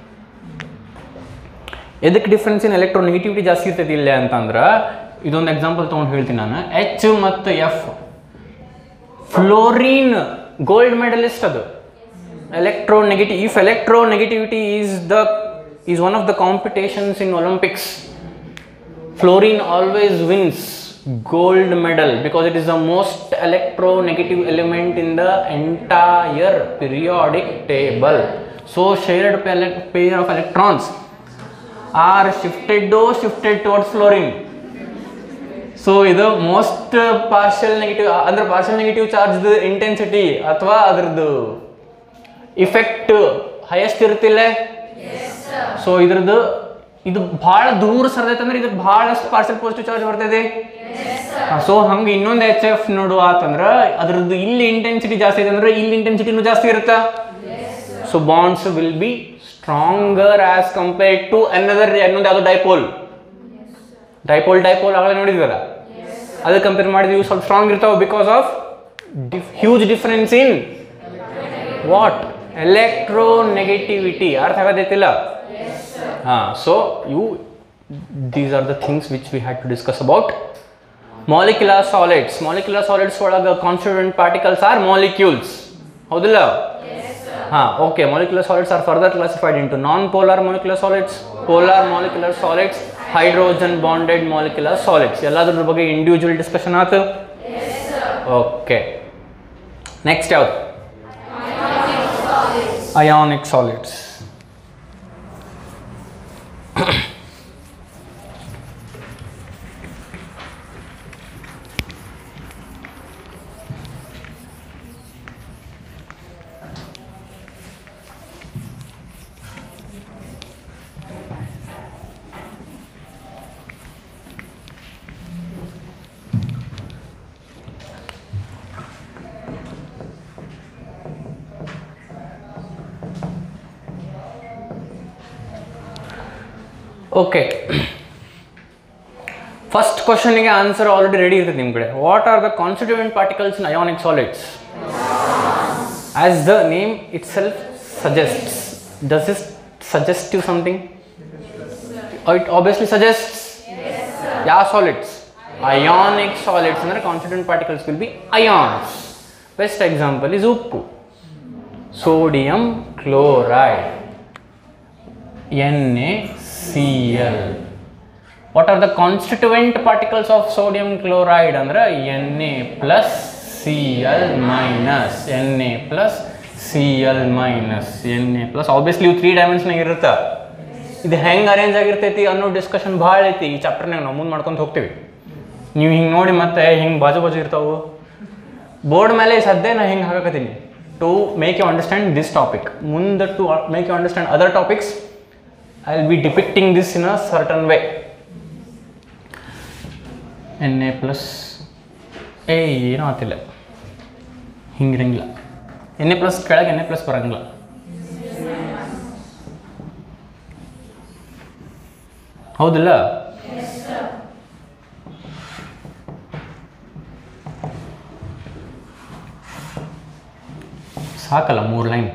ಎದಕ್ಕೆ ಡಿಫ್ರೆನ್ಸ್ ಇನ್ ಎಲೆಕ್ಟ್ರೋ ನೆಗೆಟಿವಿಟಿ ಜಾಸ್ತಿ ಇರ್ತೈತಿ ಇಲ್ಲ ಅಂತಂದ್ರೆ, ಇದೊಂದು ಎಕ್ಸಾಂಪಲ್ ತೊಗೊಂಡು ಹೇಳ್ತೀನಿ ನಾನು. ಎಚ್ ಮತ್ತು ಎಫ್, ಫ್ಲೋರಿನ್ ಗೋಲ್ಡ್ ಮೆಡಲಿಸ್ಟ್ ಅದು. Electronegative, if electronegativity is the is one of the competitions in Olympics, fluorine always wins gold medal because it is the most electronegative element in the entire periodic table. So shared pair of electrons are shifted to shifted towards fluorine. So ಇದು most partial negative ಅಂದ್ರೆ partial negative charge intensity ಅಥವಾ ಅದರದ್ದು effect highest ಇರುತ್ತಿಲ್ಲ. So ಇದ್ರದ್ದು ಇದು ಭಾಳ ದೂರ ಸರ್ದೈತೆ ಅಂದ್ರೆ ಇದು ಭಾಳಷ್ಟು ಪಾರ್ಷಿಯಲ್ ಪಾಸಿಟಿವ್ ಚಾರ್ಜ್ ಬರ್ತದೆ. ಸೊ ಹಂಗೆ ಇನ್ನೊಂದು ಎಚ್ ಎಫ್ ನೋಡು ಆತಂದ್ರೆ ಅದ್ರದ್ದು ಇಲ್ಲಿ ಇಂಟೆನ್ಸಿಟಿ ಜಾಸ್ತಿ ಇದೆ ಅಂದ್ರೆ ಇಲ್ಲಿ ಇಂಟೆನ್ಸಿಟಿನೂ ಜಾಸ್ತಿ ಇರುತ್ತಾ. So bonds will be stronger as compared to another. ಇನ್ನೊಂದು ಯಾವುದು ಡೈಪೋಲ್, ಡೈಪೋಲ್ ಡೈಪೋಲ್ ಆಗಲೇ ನೋಡಿದ್ವಲ್ಲ, ಅದಕ್ಕೆ ಕಂಪೇರ್ ಮಾಡಿದ್ವಿ ಇವು ಸ್ವಲ್ಪ ಸ್ಟ್ರಾಂಗ್ ಇರ್ತಾವೆ because of huge difference in what electronegativity. ಅರ್ಥ ಆಗತೈತಿಲ್ಲ? Ah, so you these are the things which we had to discuss about molecular solids. Molecular solids ಒಳಗೆ constituent particles are molecules. ಹೌದಿಲ್ಲ? Yes sir. ಹಾ, okay. Molecular solids are further classified into non-polar molecular solids, polar molecular solids, hydrogen bonded molecular solids. ಎಲ್ಲದರ ಬಗ್ಗೆ individual discussion ಆಯ್ತು? Yes sir. Okay. Next ಯಾವುದು? Ionic solids. Okay, first ಕ್ವಶನ್ಗೆ answer already ready ಇರ್ತದೆ ನಿಮ್ಮ ಕಡೆ. What are the constituent particles in ionic solids? As the name itself suggests. Does it suggest you something? It obviously suggests. ಯಾವ solids? Ionic solids ಅಂದರೆ constituent particles will be ions. Best example is ಉಪ್ಪು, sodium chloride, NaCl. What are the constituent particles of sodium chloride? Andra Na plus Cl minus, Na plus Cl minus, Na plus. Obviously you three dimension ಇರುತ್ತೆ. ಇದು ಹೆಂಗೆ arrange ಆಗಿರ್ತೈತಿ ಅನ್ನೋ discussion ಭಾಳ ಐತಿ ಈ ಚಾಪ್ಟರ್ನಾಗ. ನಾವು ಮುಂದೆ ಮಾಡ್ಕೊಂಡು ಹೋಗ್ತೀವಿ. ನೀವು ಹಿಂಗೆ ನೋಡಿ ಮತ್ತೆ ಹಿಂಗೆ ಬಾಜು ಬಾಜು ಇರ್ತಾವೆ ಬೋರ್ಡ್ ಮೇಲೆ. ಸದ್ಯ ನಾನು ಹಿಂಗೆ ಹಾಕತ್ತೀನಿ to make you understand this topic. ಮುಂದೆ to make you understand other topics I will be depicting this in a certain way. Na plus ಏ ಏನೋ ಆತಿಲ್ಲ, ಹಿಂಗಿರಂಗಿಲ್ಲ. Na ಪ್ಲಸ್ ಕೆಳಗೆ Na ಪ್ಲಸ್ ಬರಂಗಿಲ್ಲ. ಹೌದಿಲ್ಲ? ಸಾಕಲ್ಲ ಮೂರು line.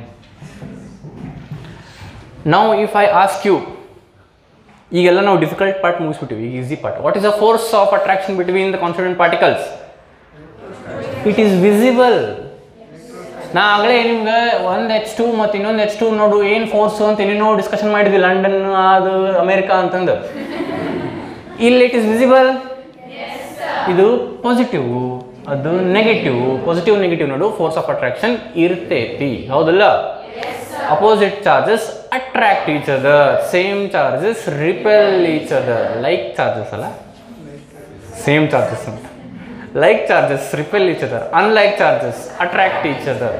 Now if I ask you, ಈಗೆಲ್ಲ ನಾವು ಡಿಫಿಕಲ್ಟ್ ಪಾರ್ಟ್ ಮುಗಿಸ್ಬಿಟ್ಟಿವಿ, ಈಗ easy part. What is the force of attraction between the constituent particles? It is visible. ನಾ ಆಗಲೇ ನಿಮ್ಗೆ ಒಂದು ಎಚ್ ಟು ಮತ್ತು ಇನ್ನೊಂದು ಎಚ್ ಟು ನೋಡು ಏನು ಫೋರ್ಸು ಅಂತ ಏನೇನೋ ಡಿಸ್ಕಷನ್ ಮಾಡಿದ್ವಿ, ಲಂಡನ್ ಅದು ಅಮೇರಿಕಾ ಅಂತಂದು. ಇಲ್ಲಿ ಇಟ್ ಈಸ್ ವಿಸಿಬಲ್. ಇದು ಪಾಸಿಟಿವ್, ಅದು ನೆಗೆಟಿವ್. ಪಾಸಿಟಿವ್ ನೆಗೆಟಿವ್ ನೋಡು ಫೋರ್ಸ್ ಆಫ್ ಅಟ್ರಾಕ್ಷನ್ ಇರ್ತೈತಿ, ಹೌದಲ್ಲ? Opposite charges attract each other, same charges repel each other. Like charges alla, same charges anta. Like charges repel each other, unlike charges attract each other.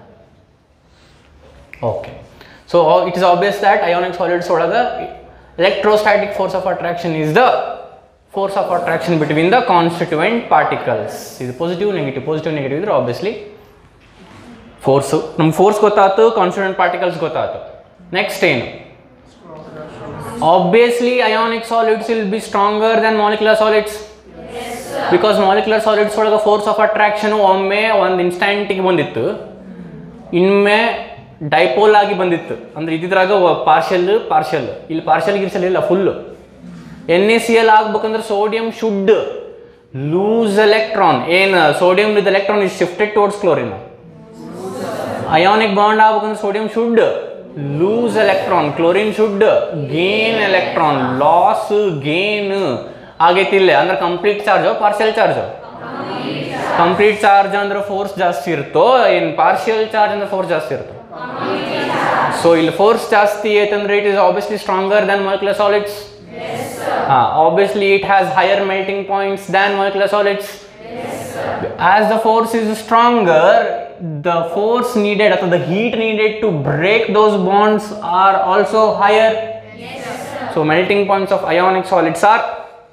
Okay, so it is obvious that ionic solids olaga electrostatic force of attraction is the force of attraction between the constituent particles. Is positive negative, positive negative idre obviously force. ನಮ್ಗೆ force ಗೊತ್ತಾಯ್ತು, constituent particles ಗೊತ್ತಾಯ್ತು. Next ಏನು? Obviously ionic solids will be stronger then molecular solids. Because molecular solids ಒಳಗೆ force of attraction ಒಮ್ಮೆ ಒಂದು ಇನ್ಸ್ಟ್ಯಾಂಟಿಗೆ ಬಂದಿತ್ತು, ಇನ್ನೊಮ್ಮೆ dipole ಆಗಿ ಬಂದಿತ್ತು. ಅಂದರೆ ಇದ್ರಾಗ ಪಾರ್ಷಲ್ ಪಾರ್ಷಲ್, ಇಲ್ಲಿ ಪಾರ್ಷಲ್ ಗಿರ್ಷಲ್ ಇಲ್ಲ, ಫುಲ್ಲು. NaCl ಆಗ್ಬೇಕಂದ್ರೆ ಸೋಡಿಯಂ ಶುಡ್ ಲೂಸ್ ಎಲೆಕ್ಟ್ರಾನ್. ಏನು sodium with electron is shifted towards chlorine. Ionic bond ಆಗ್ಬೇಕಂದ್ರೆ sodium should lose electron, chlorine should gain electron. Loss gain ಆಗೈತಿ ಇಲ್ಲ ಅಂದ್ರೆ complete charge partial charge? Complete charge ಅಂದ್ರೆ force ಜಾಸ್ತಿ ಇರುತ್ತೋ, ಏನು ಪಾರ್ಷಿಯಲ್ ಚಾರ್ಜ್ ಅಂದ್ರೆ ಫೋರ್ಸ್ ಜಾಸ್ತಿ ಇರುತ್ತೋ? ಸೊ ಇಲ್ಲಿ ಫೋರ್ಸ್ ಜಾಸ್ತಿ ಐತಂದ್ರೆ it is obviously stronger then molecular solids. ಹಾಂ, obviously it has higher melting points then molecular solids. As the force is stronger, the force needed or the heat needed to break those bonds are also higher. Yes, so melting points of ionic solids are,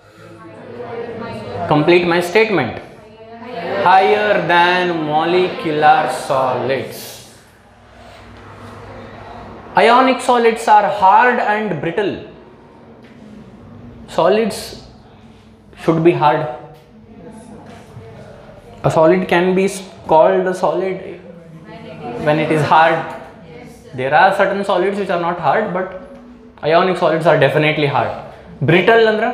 complete my statement, higher than molecular solids. Ionic solids are hard and brittle. Solids should be hard. A solid can be called a solid when it is hard. There are certain solids which are not hard, but ionic solids are definitely hard. Brittle andra?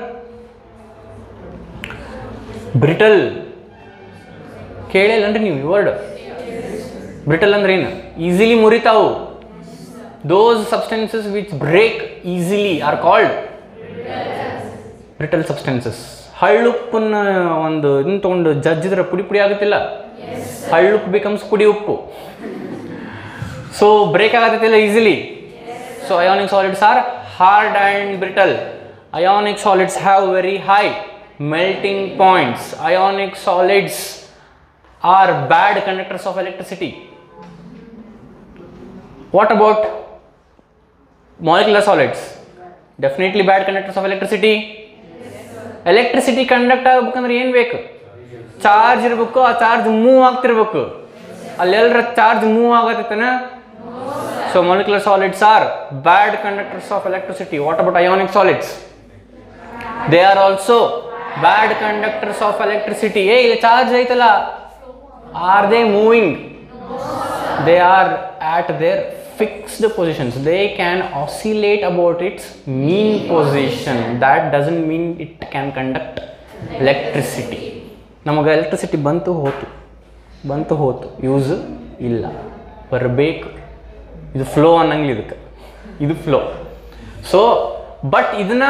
Brittle. ಕೇಳಿಲ್ಲ ಅಂದ್ರೆ ನೀವು ಈ word. Brittle ಅಂದ್ರೆ ಏನು? Easily ಮುರಿತಾವು. Those substances which break easily are called brittle substances. ಹಳ್ಳುಪ್ಪನ್ನ ಒಂದು ಇದನ್ನ ತೊಗೊಂಡು ಜಜ್ಜಿದ್ರೆ ಪುಡಿ ಪುಡಿ ಆಗುತ್ತಿಲ್ಲ, ಹಳ್ಳುಪ್ಪು ಬಿಕಮ್ಸ್ ಪುಡಿ ಉಪ್ಪು. ಸೊ ಬ್ರೇಕ್ ಆಗತ್ತಿಲ್ಲ easily. So ionic solids are hard and brittle. Ionic solids have very high melting points. Ionic solids are bad conductors of electricity. What about molecular solids? Definitely bad conductors of electricity. Electricity conduct ಆಗಬೇಕಂದ್ರೆ ಏನು ಬೇಕು? Charge ಇರಬೇಕು, ಆ charge move ಆಗ್ತಿರ್ಬೇಕು. ಅಲ್ಲೆಲ್ಲರ charge move ಆಗತ್ತೇನ? So molecular solids are bad conductors of electricity. What about ionic solids? They are also bad conductors of electricity. Hey, ಇಲ್ಲಿ charge ಐತಲ್ಲ, are they moving? They are at their fixed positions. They can oscillate about its mean position. That doesn't mean it can conduct electricity. ನಮಗೆ electricity ಬಂತು ಹೋತು, ಬಂತು ಹೋತು, use ಇಲ್ಲ, ಬರಬೇಕು. ಇದು ಫ್ಲೋ ಅನ್ನಂಗಿಲ್ಲ, ಇದಕ್ಕೆ ಇದು ಫ್ಲೋ. ಸೊ ಬಟ್ ಇದನ್ನ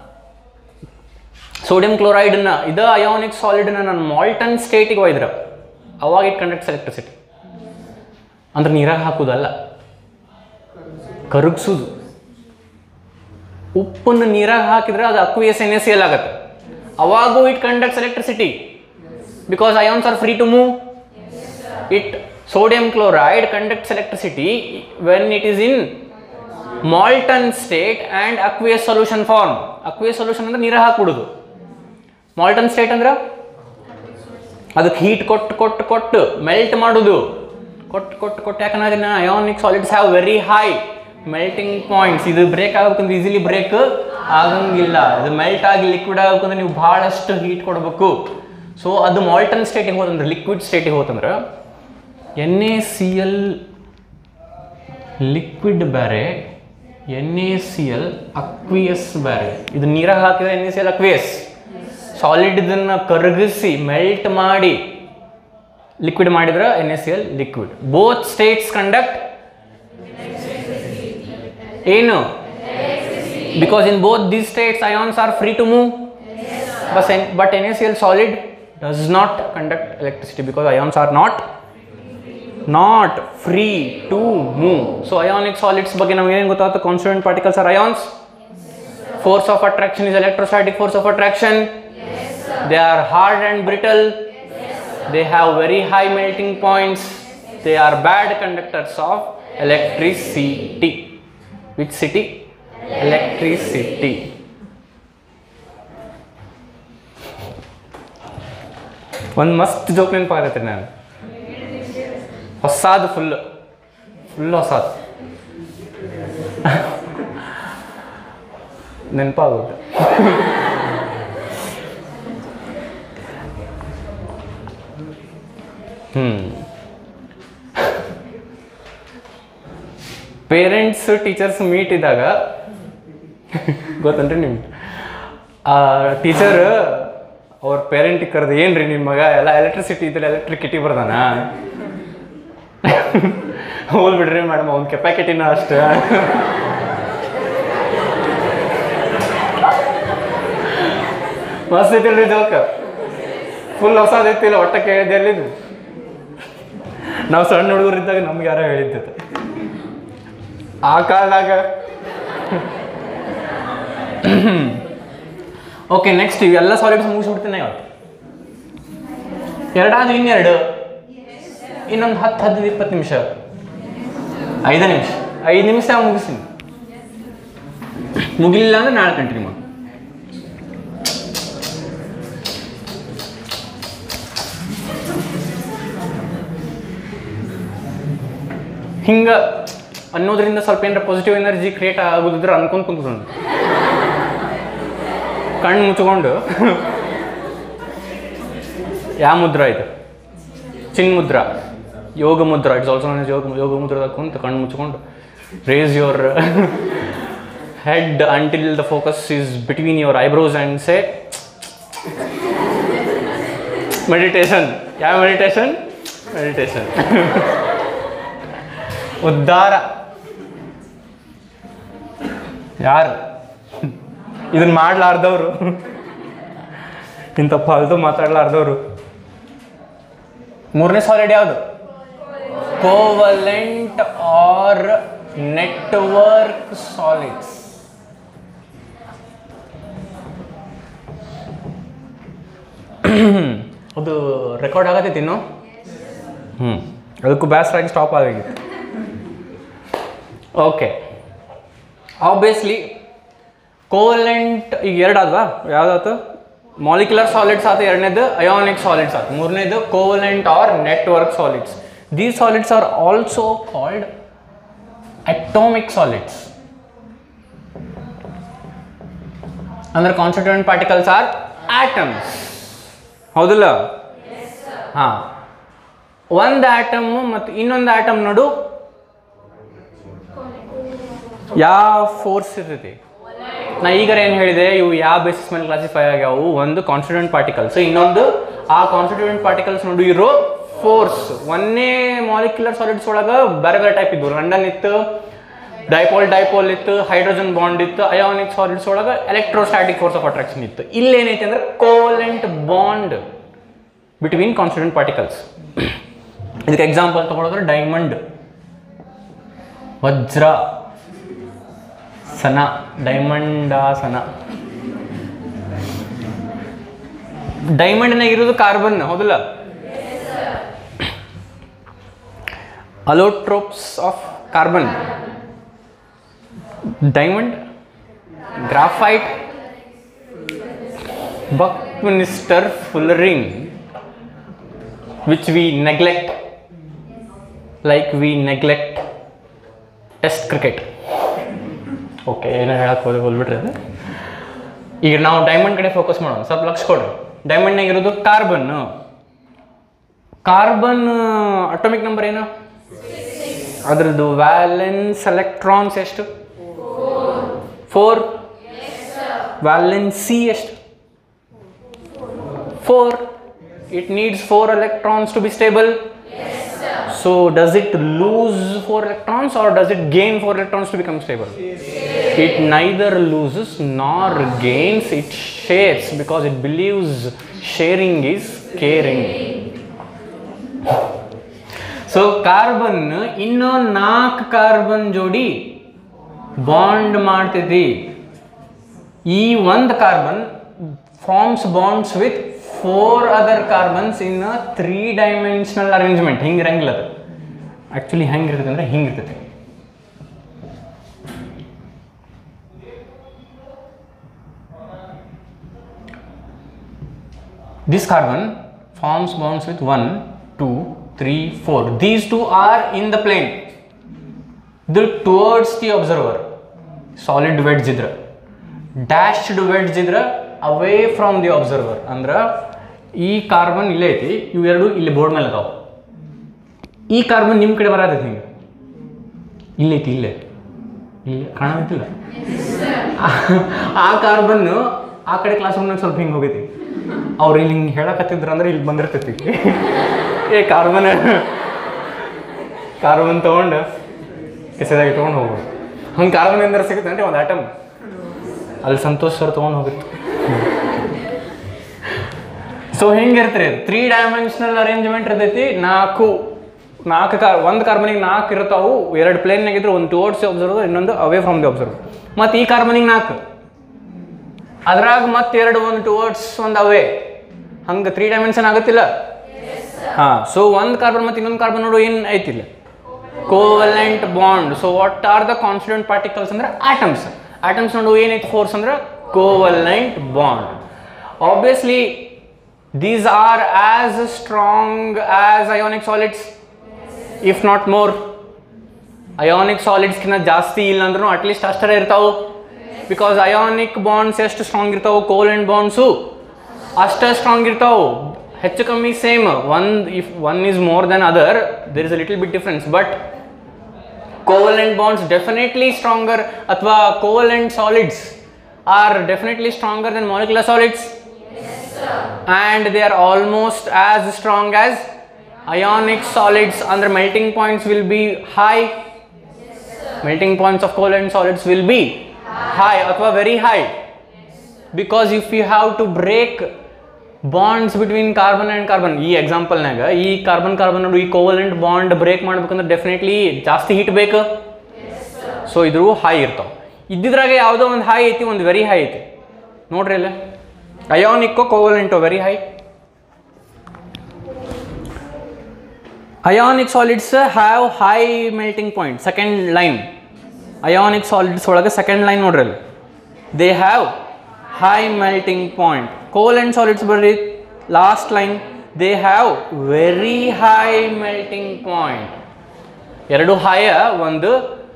ಸೋಡಿಯಂ ಕ್ಲೋರೈಡನ್ನ ಇದು ಅಯಾನಿಕ್ ಸಾಲಿಡನ್ನ ನಾನು ಮಾಲ್ಟನ್ ಸ್ಟೇಟಿಗೆ ಒಯ್ದ್ರ ಅವಾಗ ಇಟ್ ಕಂಡಕ್ಟ್ಸ್ ಎಲೆಕ್ಟ್ರಿಸಿಟಿ. ಅಂದ್ರೆ ನೀರಾಗ ಹಾಕೋದಲ್ಲ, ಕರಗಿಸೋದು. ಉಪ್ಪನ್ನು ನೀರಾಗ ಹಾಕಿದ್ರೆ ಅದು aqueous N A C L ಆಗುತ್ತೆ, ಅವಾಗೂ it conducts electricity because ions are free to move. It sodium chloride conducts electricity when it is in molten state and aqueous solution form. Aqueous solution ಅಂದ್ರೆ ನೀರು ಹಾಕ್ಬಿಡೋದು. Molten state ಅಂದ್ರೆ ಅದಕ್ಕೆ heat ಕೊಟ್ಟು ಕೊಟ್ಟು ಕೊಟ್ಟು melt ಮಾಡೋದು, ಕೊಟ್ಟು ಕೊಟ್ಟು ಕೊಟ್ಟು. ಯಾಕಂದ್ರೆ ಅದನ್ನ ionic solids have very high melting points. ಇದು ಬ್ರೇಕ್ ಆಗಬೇಕಂದ್ರೆ ಈಸಿಲಿ ಬ್ರೇಕ್ ಆಗಂಗಿಲ್ಲ. ಇದು ಮೆಲ್ಟ್ ಆಗಿ ಲಿಕ್ವಿಡ್ ಆಗಬೇಕಂದ್ರೆ ನೀವು ಭಾಳಷ್ಟು ಹೀಟ್ ಕೊಡಬೇಕು. ಸೊ ಅದು ಮಾಲ್ಟನ್ ಸ್ಟೇಟಿಗೆ ಹೋದಂದ್ರೆ, ಲಿಕ್ವಿಡ್ ಸ್ಟೇಟಿಗೆ ಹೋತಂದ್ರೆ N A C L liquid ಬೇರೆ, N A C L aqueous ಬೇರೆ. ಇದು ನೀರಾಗ ಹಾಕಿದ್ರೆ N A C L aqueous. Solid ಇದನ್ನು ಕರಗಿಸಿ ಮೆಲ್ಟ್ ಮಾಡಿ ಲಿಕ್ವಿಡ್ ಮಾಡಿದ್ರೆ N A C L liquid. Both states conduct ಏನು? Because in both these states ions are free to move. But N A C L solid does not conduct electricity because ions are not not free to move. So ionic solids ಬಗ್ಗೆ ನಮಗೆ ಏನು ಗೊತ್ತಾಗುತ್ತೆ? Constituent particles are ions. Force of attraction is electrostatic force of attraction. Yes, sir. They are hard and brittle. Yes, sir. They have very high melting points. Yes. They are bad conductors of electricity. Which city? Electricity. ಒಂದು ಮಸ್ತ್ joke ನೆನಪಾಗತ್ತೆ ನಾನು, ಹೊಸಾದು, full full ಹೊಸಾದು ನೆನಪಾಗುತ್ತೆ. ಹ್ಮ್ parents teachers meet ಇದ್ದಾಗ ಗೊತ್ತನ್ರಿ ನಿಮ್ಗೆ, ಆ teacher ಅವ್ರ ಪೇರೆಂಟಿಗೆ ಕರೆದು, ಏನ್ರಿ ನಿಮ್ಮ ಮಗ ಎಲ್ಲ ಎಲೆಕ್ಟ್ರಿಸಿಟಿ ಇದ್ರೆ ಎಲೆಕ್ಟ್ರಿಕಿಟಿ ಬರ್ದಾನ, ಹೋಲ್ ಬಿಡ್ರಿ ಮೇಡಮ್ ಅವ್ನ ಕೆಪಾಸಿಟಿನ ಅಷ್ಟೇ. ಮಸ್ತ್ ಐತಿಲ್ರಿ ಜೋಕ, ಫುಲ್ ಹೊಸದೈತಿಲ್ಲ. ಒಟ್ಟ ಕೇಳಿದ್ದೆ ಎಲ್ಲಿದ್ದು, ನಾವು ಸಣ್ಣ ಹುಡುಗರಿದ್ದಾಗ ನಮ್ಗೆ ಯಾರೋ ಹೇಳಿದ್ದೆ ಆ ಕಾಲದಾಗ. ಓಕೆ, ನೆಕ್ಸ್ಟ್ ಇವೆಲ್ಲ ಸಾಲಿಡ್ಸ್ ಮುಗಿಸ್ಬಿಡ್ತೀನಿ ಇವತ್ತು. ಎರಡಾದ್ರು ಇನ್ನೆರಡು, ಇನ್ನೊಂದು ಹತ್ತು ಹದಿನೈದು ಇಪ್ಪತ್ತು ನಿಮಿಷ, ಐದು ನಿಮಿಷ ಐದು ನಿಮಿಷ ಮುಗಿಸ್ತೀನಿ. ಮುಗಿಲಿಲ್ಲ ಅಂದ್ರೆ ನಾಳೆ ಕಂಟಿನ್ಯೂ ಮಾಡಿ. ಹಿಂಗೆ ಅನ್ನೋದ್ರಿಂದ ಸ್ವಲ್ಪ ಏನಾರ ಪಾಸಿಟಿವ್ ಎನರ್ಜಿ ಕ್ರಿಯೇಟ್ ಆಗೋದಿದ್ರೆ ಅನ್ಕೊಂಡ್ ಕುಂತ್ಕೊಂಡು ಕಣ್ಣು ಮುಚ್ಕೊಂಡು, ಯಾವ ಮುದ್ರಾ ಇದು? ಚಿನ್ ಮುದ್ರಾ, ಯೋಗ ಮುದ್ರಾ. ಇಟ್ಸ್ ಆಲ್ಸೋ ನಾನ್ ಯೋಗ ಯೋಗ ಮುದ್ರದಾಗ ಕುಂತು ಕಣ್ಣು ಮುಚ್ಕೊಂಡು raise your head until the focus is between your eyebrows and say meditation. ಯಾವ ಮೆಡಿಟೇಷನ್? ಮೆಡಿಟೇಷನ್ ಉದ್ಧಾರ. ಯಾರು ಇದನ್ನ ಮಾಡ್ಲಾರ್ದವ್ರು ಇಂಥ ಫಾಲ್ತು ಮಾತಾಡಲಾರ್ದವರು. ಮೂರನೇ ಸಾಲಿಡ್ ಯಾವುದು? Covalent or network solids. ಅದು ರೆಕಾರ್ಡ್ ಆಗತ್ತೈತಿ ಇನ್ನು. ಹ್ಞೂ ಅದಕ್ಕೂ ಬೇಸರಾಗಿ ಸ್ಟಾಪ್ ಆಗಿತ್ತು. ಓಕೆ, ಆಬ್ವಿಯಸ್ಲಿ ಕೋವಲೆಂಟ್ ಈಗ ಎರಡು ಅಲ್ವಾ? ಯಾವುದಾಯ್ತು? ಮಾಲಿಕ್ಯುಲರ್ ಸಾಲಿಡ್ಸ್ ಆಯ್ತು, ಎರಡನೇದು ಅಯಾನಿಕ್ ಸಾಲಿಡ್ಸ್ ಆಯ್ತು, ಮೂರನೇದು covalent or network solids. These solids are also called atomic solids. ಅಂದ್ರೆ ಕಾನ್ಸ್ಟಿಟ್ಯೂಯೆಂಟ್ ಪಾರ್ಟಿಕಲ್ಸ್ ಆರ್ ಆಟಮ್ಸ್, ಹೌದಲ್ಲ? ಹಾಂ, ಒಂದು ಆಟಮ್ ಮತ್ತು ಇನ್ನೊಂದು ಆಟಮ್ ನೋಡು ಯಾವ ಫೋರ್ಸ್ ಇರ್ತೈತಿ. ನಾ ಈಗ ಏನು ಹೇಳಿದೆ, ಇವು ಯಾವ ಬೇಸಿಸ್ ಮೇಲೆ ಕ್ಲಾಸಿಫೈ ಆಗ್ಯಾವು? ಒಂದು ಕಾನ್ಸ್ಟಿಟ್ಯೂಯೆಂಟ್ ಪಾರ್ಟಿಕಲ್ಸ್, ಇನ್ನೊಂದು ಆ ಕಾನ್ಸ್ಟಿಟ್ಯೂಯೆಂಟ್ ಪಾರ್ಟಿಕಲ್ಸ್ ನೋಡು ಇರೋ ಫೋರ್ಸ್. ಒಂದೇ ಮಾಲಿಕ್ಯುಲರ್ ಸಾಲಿಡ್ಸ್ ಒಳಗೆ ಬೇರೆ ಬೇರೆ ಟೈಪ್ ಇದ್ವು. ಲಂಡನ್ ಇತ್ತು, ಡೈಪೋಲ್ ಡೈಪೋಲ್ ಇತ್ತು, ಹೈಡ್ರೋಜನ್ ಬಾಂಡ್ ಇತ್ತು. ಅಯಾನಿಕ್ ಸಾಲಿಡ್ಸ್ ಒಳಗೆ ಎಲೆಕ್ಟ್ರೋಸ್ಟಾಟಿಕ್ ಫೋರ್ಸ್ ಆಫ್ ಅಟ್ರಾಕ್ಷನ್ ಇತ್ತು. ಇಲ್ಲೇನೈತೆ ಅಂದ್ರೆ covalent bond between constituent particles. ಇದಕ್ಕೆ ಎಕ್ಸಾಂಪಲ್ ತಗೊಳ್ಳೋದ್ರೆ ಡೈಮಂಡ್, ವಜ್ರ, ಸನ, ಡೈಮಂಡಾಸನ. ಡೈಮಂಡ್ನಾಗ ಇರೋದು ಕಾರ್ಬನ್, ಹೌದಲ್ಲ? Allotropes of carbon. Diamond, graphite, buckminsterfullerene, which we neglect, like we neglect test cricket. Okay, ಏನೋ ಹೇಳಕ್ಕೆ ಹೋದ್ರೆ ಹೋಗ್ಬಿಟ್ರಿ. ಅದು ಈಗ ನಾವು ಡೈಮಂಡ್ ಕಡೆ ಫೋಕಸ್ ಮಾಡೋಣ, ಸ್ವಲ್ಪ ಲಕ್ಷ ಕೊಡ್ರಿ. ಡೈಮಂಡ್ನಾಗ ಇರೋದು ಕಾರ್ಬನ್. ಕಾರ್ಬನ್ ಅಟೋಮಿಕ್ ನಂಬರ್ ಏನು? ಅದ್ರದ್ದು ವ್ಯಾಲೆನ್ಸ್ ಎಲೆಕ್ಟ್ರಾನ್ಸ್ ಎಷ್ಟು? ಫೋರ್. ವ್ಯಾಲೆನ್ಸಿ ಎಷ್ಟು? Four. It needs four electrons to be stable. Yes, sir. So does it lose four electrons or does it gain four electrons to become stable? Yes. It neither loses nor gains, it shares because it believes sharing is caring. So carbon ಇನ್ನೋ ನಾಲ್ಕು carbon ಜೋಡಿ bond ಮಾಡ್ತೈತಿ. ಈ ಒಂದು carbon forms bonds with four other carbons in a three dimensional arrangement. ಹಿಂಗೆ ಇರಂಗಿಲ್ಲ ಅದು. Actually ಹೆಂಗೆ ಇರ್ತದೆ ಅಂದರೆ ಹಿಂಗೆ ಇರ್ತೈತೆ. This carbon forms bonds with one, two, three, four. These two are in the plane. The towards the observer. Solid wedge idra. Dashed wedge idra away from the observer. ಅಂದ್ರೆ ಈ ಕಾರ್ಬನ್ ಇಲ್ಲೇ ಐತಿ, ಇವೆರಡು ಇಲ್ಲಿ ಬೋರ್ಡ್ ಮೇಲೆ ಅದಾವ. ಈ carbon ನಿಮ್ಮ ಕಡೆ ಬರತೈತಿ, ಹಿಂಗೆ ಇಲ್ಲೈತಿ, ಇಲ್ಲೇ ಇಲ್ಲಿ ಕಾಣತ್ತಿಲ್ಲ. ಆ ಕಾರ್ಬನ್ನು ಆ ಕಡೆ ಕ್ಲಾಸ್ ರೂಮ್ನಾಗ ಸ್ವಲ್ಪ ಹಿಂಗೆ ಹೋಗೈತಿ. ಅವ್ರು ಇಲ್ಲಿ ಹಿಂಗೆ ಹೇಳಕತ್ತಿದ್ರು ಅಂದ್ರೆ ಇಲ್ಲಿ ಬಂದಿರ್ತೈತಿ. ಏ ಕಾರ್ಬನ್ ಕಾರ್ಬನ್ ತೊಗೊಂಡು ಕೆಸದಾಗಿ ತೊಗೊಂಡು ಹೋಗ್ಬೋದು. ಹಂಗೆ ಕಾರ್ಬನ್ ಎಂದ್ರೆ ಸಿಗುತ್ತೆ ಅಂದರೆ ಒಂದು ಆಟಮ್ ಅಲ್ಲಿ ಸಂತೋಷ್ ಸರ್ ತೊಗೊಂಡು ಹೋಗುತ್ತೆ. ಸೊ ಹೆಂಗಿರ್ತೀರಿ, ತ್ರೀ ಡೈಮೆನ್ಷನಲ್ ಅರೇಂಜ್ಮೆಂಟ್ ಇರ್ತೈತಿ. ನಾಲ್ಕು ನಾಲ್ಕು ಕಾರ್ ಒಂದು ಕಾರ್ಬನಿಗೆ ನಾಲ್ಕು ಇರ್ತಾವು. ಎರಡು ಪ್ಲೇನ್ನಾಗಿದ್ರೆ ಒಂದು ಟುವರ್ಡ್ಸ್ ದಿ ಅಬ್ಸರ್ವರ್, ಇನ್ನೊಂದು ಅವೇ ಫ್ರಮ್ ದಿ ಅಬ್ಸರ್ವರ್. ಮತ್ತು ಈ ಕಾರ್ಬನಿಗೆ ನಾಲ್ಕು, ಅದ್ರಾಗ ಮತ್ತೆ ಎರಡು, ಒಂದು ಟುವರ್ಡ್ಸ್ ಒಂದು ಅವೇ. ಹಂಗೆ ತ್ರೀ ಡೈಮೆನ್ಷನ್ ಆಗುತ್ತಿಲ್ಲ. ಹಾಂ, ಸೊ ಒಂದು ಕಾರ್ಬನ್ ಮತ್ತು ಇನ್ನೊಂದು ಕಾರ್ಬನ್ ನೋಡು ಏನು ಐತಿಲ್ಲ, covalent bond. So what are the constituent particles ಅಂದ್ರೆ ಆಟಮ್ಸ್. ಆಟಮ್ಸ್ ನೋಡು ಏನೈತಿ ಫೋರ್ಸ್ ಅಂದ್ರೆ covalent bond. Obviously these are as strong as ionic solids, if not more. Ionic solids ಕಿನ್ನ ಜಾಸ್ತಿ ಇಲ್ಲ ಅಂದ್ರೂ ಅಟ್ಲೀಸ್ಟ್ ಅಷ್ಟರೇ ಇರ್ತಾವೆ. ಬಿಕಾಸ್ ಅಯಾನಿಕ್ ಬಾಂಡ್ಸ್ ಎಷ್ಟು ಸ್ಟ್ರಾಂಗ್ ಇರ್ತಾವೆ, ಕೋವಲೆಂಟ್ ಬಾಂಡ್ಸು ಅಷ್ಟೇ ಸ್ಟ್ರಾಂಗ್ ಇರ್ತಾವೆ. ಹೆಚ್ಚು ಕಮ್ಮಿ same. One if one is more then other, there is a little bit difference. But covalent bonds definitely stronger, ಅಥವಾ covalent solids are definitely stronger then molecular solids. And they are almost as strong as ionic solids. Under melting points will be high. Yes, melting points of covalent solids will be high, high or very high. Yes, because if you have to break bonds between carbon and carbon. ಈ ಎಕ್ಸಾಂಪಲ್ನಾಗ ಈ carbon carbon ನೋಡಿ, ಈ covalent bond break ಮಾಡ್ಬೇಕಂದ್ರೆ definitely ಜಾಸ್ತಿ heat ಬೇಕು. So ಇದ್ರೂ high ಇರ್ತಾವೆ. ಇದ್ದಿದ್ರಾಗ ಯಾವುದೋ ಒಂದು ಹೈ ಐತಿ, ಒಂದು ವೆರಿ ಹೈ ಐತಿ ನೋಡ್ರಿ ಅಲ್ಲ. ಅಯಾನಿಕ್ಕೋ ಕೋವಲೆಂಟೋ very high. Ionic solids have high melting point. Second line ionic solids ಒಳಗೆ ಸೆಕೆಂಡ್ ಲೈನ್ ನೋಡ್ರಿ ಅಲ್ಲಿ, they have high melting point. Covalent solids ಬರ್ರಿ last line, they have very high melting point. ಎರಡು ಹೈ, ಒಂದು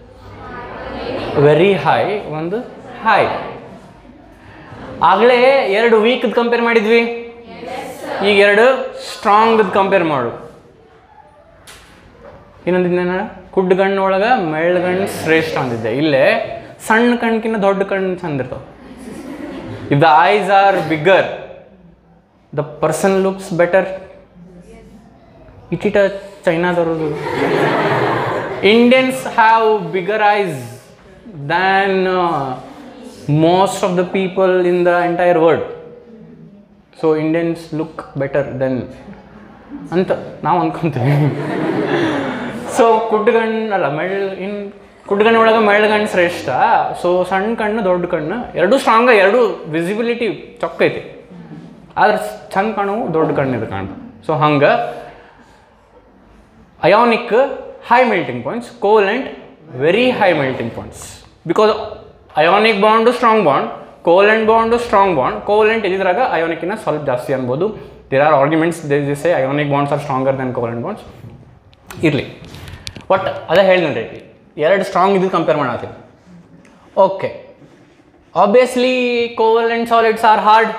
ವೆರಿ ಹೈ, ಒಂದು high. ಆಗಲೇ ಎರಡು weak compare ಮಾಡಿದ್ವಿ, ಈಗ ಎರಡು ಸ್ಟ್ರಾಂಗ್ ಕಂಪೇರ್ ಮಾಡು. ಇನ್ನೊಂದಿದ್ದೆ ನಾನು ಕುಡ್ಗಣ್ಣು ಒಳಗೆ ಮೆಳ್ಗಣ್ಣು ಶ್ರೇಷ್ಠ ಅಂದಿದ್ದೆ. ಇಲ್ಲೇ ಸಣ್ಣ ಕಣ್ಕಿನ್ನ ದೊಡ್ಡ ಕಣ್ಣು ಚಂದಿರ್ತಾವೆ. If the eyes are bigger the person looks better. ಇಟ್ಟಿಟ ಚೈನಾದವ್ರದ್ದು. Indians have bigger eyes than most of the people in the entire world. So Indians look better then ಅಂತ ನಾವು ಅಂದ್ಕೊಂತೀವಿ. ಸೊ ಕುಡ್ಗಣ್ಣು ಅಲ್ಲ ಮೆಳ್ ಇನ್ ಕುಡ್ಗಣ್ಣು ಒಳಗೆ ಮೆಳ್ಗಣ್ಣು ಶ್ರೇಷ್ಠ. ಸೊ ಸಣ್ಣ ಕಣ್ಣು ದೊಡ್ಡ ಕಣ್ಣು ಎರಡೂ ಸ್ಟ್ರಾಂಗ, ಎರಡು ವಿಸಿಬಿಲಿಟಿ ಚೊಕ್ಕೈತಿ, ಆದ್ರೆ ಚಂದ ಕಾಣು ದೊಡ್ಡ ಕಣ್ಣು ಇದು ಕಾಣ್ತು. ಸೊ ಹಂಗೆ ionic high melting points, covalent very high melting points. Because ionic bond strong bond, covalent bond strong bond. Covalent ಇದ್ರಾಗ ಅಯಾನಿಕ್ಕಿನ ಸ್ವಲ್ಪ ಜಾಸ್ತಿ ಅನ್ಬೋದು. There are arguments they say ionic bonds are stronger then covalent bonds. ಇರಲಿ, but ಅದೇ ಹೇಳಿದ್ರಿ ಎರಡು strong ಇದು ಕಂಪೇರ್ ಮಾಡತ್ತೀವಿ. Okay, obviously covalent solids are hard.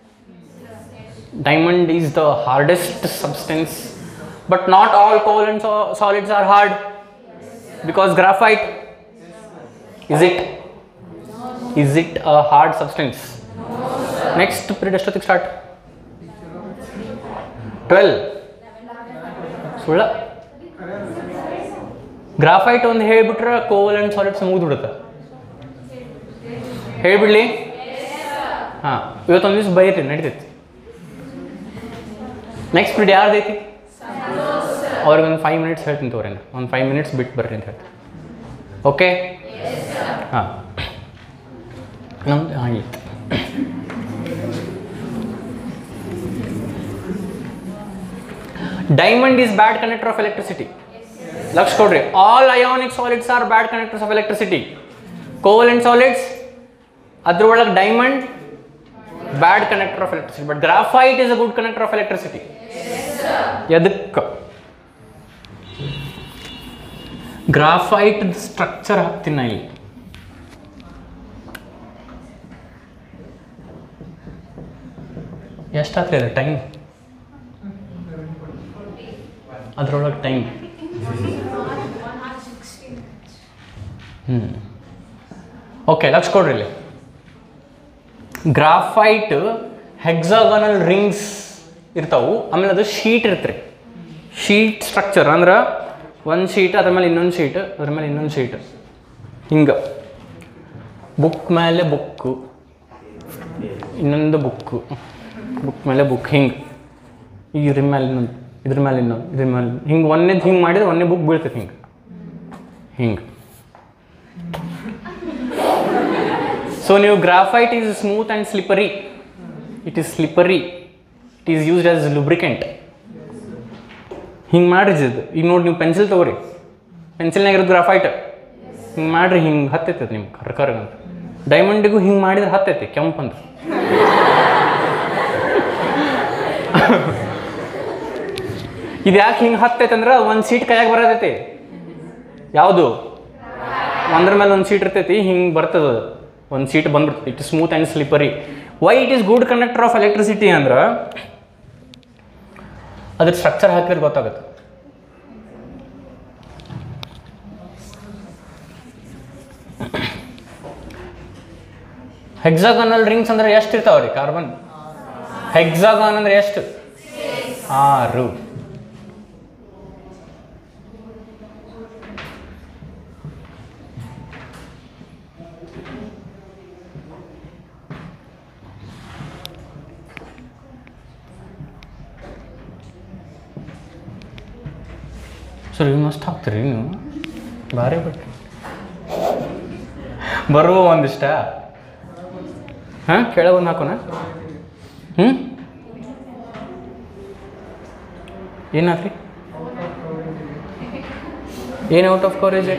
Diamond is the hardest substance, but not all covalent solids are hard. Because graphite, is it is it a hard substance? Next period ಎಷ್ಟೊತ್ತಿಗೆ start? Twelve. ಸುಳ್ಳ. Graphite ಒಂದು ಹೇಳಿಬಿಟ್ರೆ covalent solids ಮುಗಿದ್ಬಿಡುತ್ತೆ. ಹೇಳಿಬಿಡ್ಲಿ? ಹಾಂ, ಇವತ್ತೊಂದು ದಿವಸ ಬೈರಿ ನಡೀತೈತಿ. Next period ಯಾರ್ದೈತಿ? ಅವ್ರಿಗೊಂದು five minutes ಹೇಳ್ತೀನಿ ತೋರಿ, ಒಂದು ಫೈವ್ ಮಿನಿಟ್ಸ್ ಬಿಟ್ಟು ಬರ್ರಿ ಅಂತ ಹೇಳ್ತೀನಿ. ಓಕೆ? ಹಾಂ, ನಮ್ದು ಆಗಿತ್ತು. Diamond is bad conductor of electricity. ಲಕ್ಷ ಕೊಡ್ರಿ, all ionic solids are bad conductors of electricity. Covalent solids ಅದ್ರೊಳಗೆ diamond bad conductor of electricity, but graphite is a good conductor of electricity. ಎದಕ್ಕೆ? ಗ್ರಾಫೈಟ್ ಸ್ಟ್ರಕ್ಚರ್ ಹಾಕ್ತೀನಿ ಇಲ್ಲಿ. ಎಷ್ಟಾಗ್ತದೆ time? ಅದರೊಳಗೆ time ಹ್ಞೂ okay, ಲಕ್ಷ ಕೊಡ್ರಿ ಇಲ್ಲಿ. ಗ್ರಾಫೈಟ್ ಹೆಕ್ಸಾಗನಲ್ ರಿಂಗ್ಸ್ ಇರ್ತಾವು, ಆಮೇಲೆ ಅದು ಶೀಟ್ ಇರ್ತ್ರಿ. ಶೀಟ್ ಸ್ಟ್ರಕ್ಚರ್ ಅಂದ್ರೆ ಒಂದು ಶೀಟ್, ಅದ್ರ ಮೇಲೆ ಇನ್ನೊಂದು ಶೀಟ್, ಅದ್ರ ಮೇಲೆ ಇನ್ನೊಂದು ಶೀಟ್, ಹಿಂಗೆ ಬುಕ್ ಮೇಲೆ ಬುಕ್ಕು, ಇನ್ನೊಂದು ಬುಕ್ಕು, ಬುಕ್ ಮೇಲೆ ಬುಕ್, ಹಿಂಗೆ ಇದ್ರ ಮೇಲೆ ಇನ್ನೊಂದು, ಇದ್ರ ಮೇಲೆ ಇನ್ನೊಂದು, ಇದ್ರ ಮೇಲೆ ಹಿಂಗೆ ಒಂದೇದು ಹಿಂಗೆ ಮಾಡಿದ್ರೆ ಒಂದೇ ಬುಕ್ ಬೀಳ್ತೈತೆ ಹಿಂಗೆ ಹಿಂಗೆ. ಸೊ ನೀವು graphite is smooth and slippery. It is slippery, it is used as lubricant. ಹಿಂಗೆ ಮಾಡಿರಿ ಇದು. ಈಗ ನೋಡಿ, ನೀವು ಪೆನ್ಸಿಲ್ ತೊಗೊರಿ, ಪೆನ್ಸಿಲ್ನಾಗ ಇರೋದು ಗ್ರಾಫೈಟ್. ಹಿಂಗೆ ಮಾಡಿರಿ, ಹಿಂಗೆ ಹತ್ತೈತೆ ನಿಮ್ಗೆ ಕರ್ ಕರ್ಗಂತ. ಡೈಮಂಡಿಗೂ ಹಿಂಗೆ ಮಾಡಿದ್ರೆ ಹತ್ತೈತಿ ಕೆಂಪು ಅಂತ. ಇದು ಯಾಕೆ ಹಿಂಗೆ ಹತ್ತೈತೆ ಅಂದ್ರೆ ಒಂದು ಸೀಟ್ ಕೈಯಾಗ ಬರತೈತಿ. ಯಾವುದು? ಒಂದ್ರ ಮೇಲೆ ಒಂದು ಸೀಟ್ ಇರ್ತೈತಿ, ಹಿಂಗೆ ಬರ್ತದೆ, ಒಂದು ಸೀಟ್ ಬಂದ್ಬಿಡ್ತೈತಿ. It smooth and slippery. Why it is good conductor of electricity ಅಂದ್ರೆ ಅದ್ರ ಸ್ಟ್ರಕ್ಚರ್ ಹಾಕಿದ್ರೆ ಗೊತ್ತಾಗುತ್ತೆ. ಹೆಕ್ಸಾಗನಲ್ ರಿಂಗ್ಸ್ ಅಂದ್ರೆ ಎಷ್ಟು ಇರ್ತಾವ್ರಿ ಕಾರ್ಬನ್? ಹೆಕ್ಸಾಗಾನ್ ಅಂದ್ರೆ ಎಷ್ಟು? ಆರು. ಸರ್ ಇವು ಮಸ್ತ್ ಹಾಕ್ತೀರಿ ನೀವು ಭಾರಿ ಬಿಟ್ಟು ಬರುವ ಒಂದಿಷ್ಟ ಹಾಂ ಕೆಳಗೆ ಒಂದು ಹಾಕೋಣ ಹ್ಞೂ ಏನಾದ್ರಿ ಏನು ಔಟ್ ಆಫ್ ಕವರೇಜ್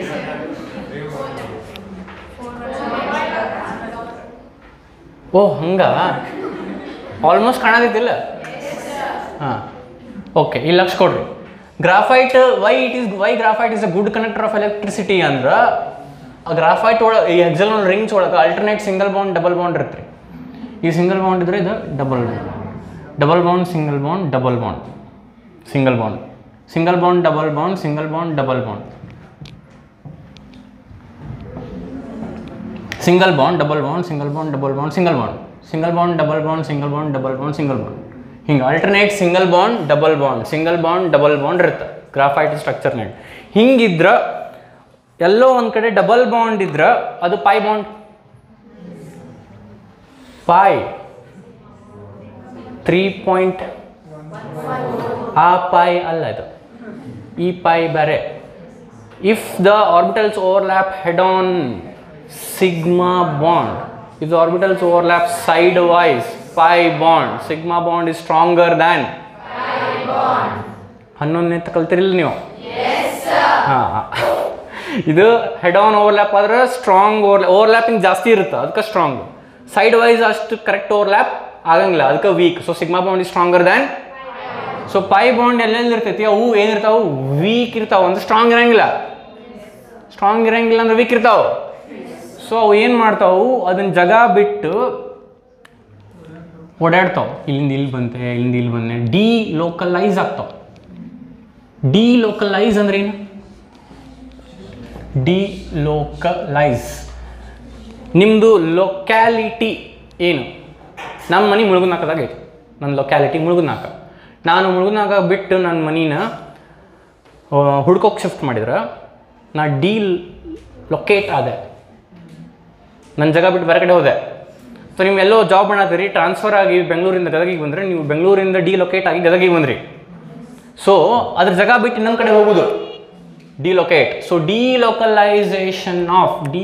ಓ ಹಂಗ ಆಲ್ಮೋಸ್ಟ್ ಕಾಣದಿದ್ದಿಲ್ಲ ಹಾಂ ಓಕೆ ಇಲ್ಲಿ ಲಕ್ಷ ಕೊಡ್ರಿ graphite why it is why graphite is a good connector of electricity ಅಂದ್ರೆ ಆ ಗ್ರಾಫೈಟ್ ಒಳಗೆ ಈ ಹೆಕ್ಸಾಗೋನಲ್ ರಿಂಗ್ಸ್ ಒಳಗೆ alternate single bond double bond ಇರುತ್ತೆ ರೀ ಈ ಸಿಂಗಲ್ ಬಾಂಡ್ ಇದ್ರೆ ಇದು double bond double bond single bond double bond single bond single bond double bond single bond double bond single bond double bond single bond double bond single bond single bond double bond single bond double bond single bond ಹಿಂಗೆ alternate single bond double bond single bond double bond ಇರುತ್ತೆ graphite ಸ್ಟ್ರಕ್ಚರ್ನಾಗ ಹಿಂಗಿದ್ರೆ ಎಲ್ಲೋ ಒಂದು ಕಡೆ double bond ಇದ್ರೆ ಅದು pi bond pi three point ಆ ಪೈ ಅಲ್ಲ ಇದು ಈ ಪೈ ಬೇರೆ if the orbitals overlap head on sigma bond if the orbitals overlap sidewise pi bond sigma bond is stronger than pi bond ಹನ್ನೊಂದನೇ ಕಲ್ತಿರಿಲ್ಲ ನೀವು yes sir ಹಾಂ ಇದು head on overlap ಆದ್ರೆ ಸ್ಟ್ರಾಂಗ್ ಓವರ್ ಓವರ್ಲ್ಯಾಪಿಂಗ್ ಜಾಸ್ತಿ ಇರುತ್ತೆ ಅದಕ್ಕೆ strong side wise ಅಷ್ಟು correct overlap ಆಗಂಗಿಲ್ಲ ಅದಕ್ಕೆ weak so sigma bond is stronger than so pi bond ಎಲ್ಲೆಲ್ಲಿ ಇರ್ತೈತಿ ಅವು ಏನಿರ್ತಾವೆ ವೀಕ್ ಇರ್ತಾವೆ ಅಂದ್ರೆ ಸ್ಟ್ರಾಂಗ್ ಇರಂಗಿಲ್ಲ ಸ್ಟ್ರಾಂಗ್ ಇರಂಗಿಲ್ಲ ಅಂದ್ರೆ ವೀಕ್ ಇರ್ತಾವೆ ಸೊ ಅವು ಏನು ಮಾಡ್ತಾವು ಅದನ್ನ ಜಾಗ ಬಿಟ್ಟು ಓಡಾಡ್ತಾವೆ ಇಲ್ಲಿಂದ ಇಲ್ಲಿ ಬಂತೆ ಇಲ್ಲಿಂದ ಇಲ್ಲಿ ಬಂದೆ ಡಿ ಲೋಕಲೈಸ್ ಆಗ್ತಾವೆ ಡಿ ಲೋಕಲೈಸ್ ಅಂದ್ರೆ ಏನು ಡಿ ಲೋಕಲೈಸ್ ನಿಮ್ಮದು ಲೊಕ್ಯಾಲಿಟಿ ಏನು ನಮ್ಮ ಮನೆ ಮುಳುಗುನಾಕದಾಗ ಐತಿ ನನ್ನ ಲೊಕ್ಯಾಲಿಟಿ ಮುಳುಗುನಾಕ ನಾನು ಮುಳುಗುನಾಕ ಬಿಟ್ಟು ನನ್ನ ಮನಿನ ಹುಡ್ಕೋಕೆ ಶಿಫ್ಟ್ ಮಾಡಿದ್ರೆ ನಾ ಡಿ ಲೊಕೇಟ್ ಆದೆ ನನ್ನ ಜಾಗ ಬಿಟ್ಟು ಬೇರೆ ಕಡೆ ಹೋದೆ ಸೊ ನೀವು ಎಲ್ಲೋ ಜಾಬ್ ಮಾಡತ್ತೀರಿ ಟ್ರಾನ್ಸ್ಫರ್ ಆಗಿ ಬೆಂಗಳೂರಿಂದ ಗದಗಿಗೆ ಬಂದರೆ ನೀವು ಬೆಂಗಳೂರಿಂದ ಡಿ ಲೊಕೇಟ್ ಆಗಿ ಗದಗಿಗೆ ಬಂದ್ರಿ ಸೊ ಅದ್ರ ಜಾಗ ಬಿಟ್ಟು ಇನ್ನೊಂದು ಕಡೆ ಹೋಗೋದು delocate so delocalisation of D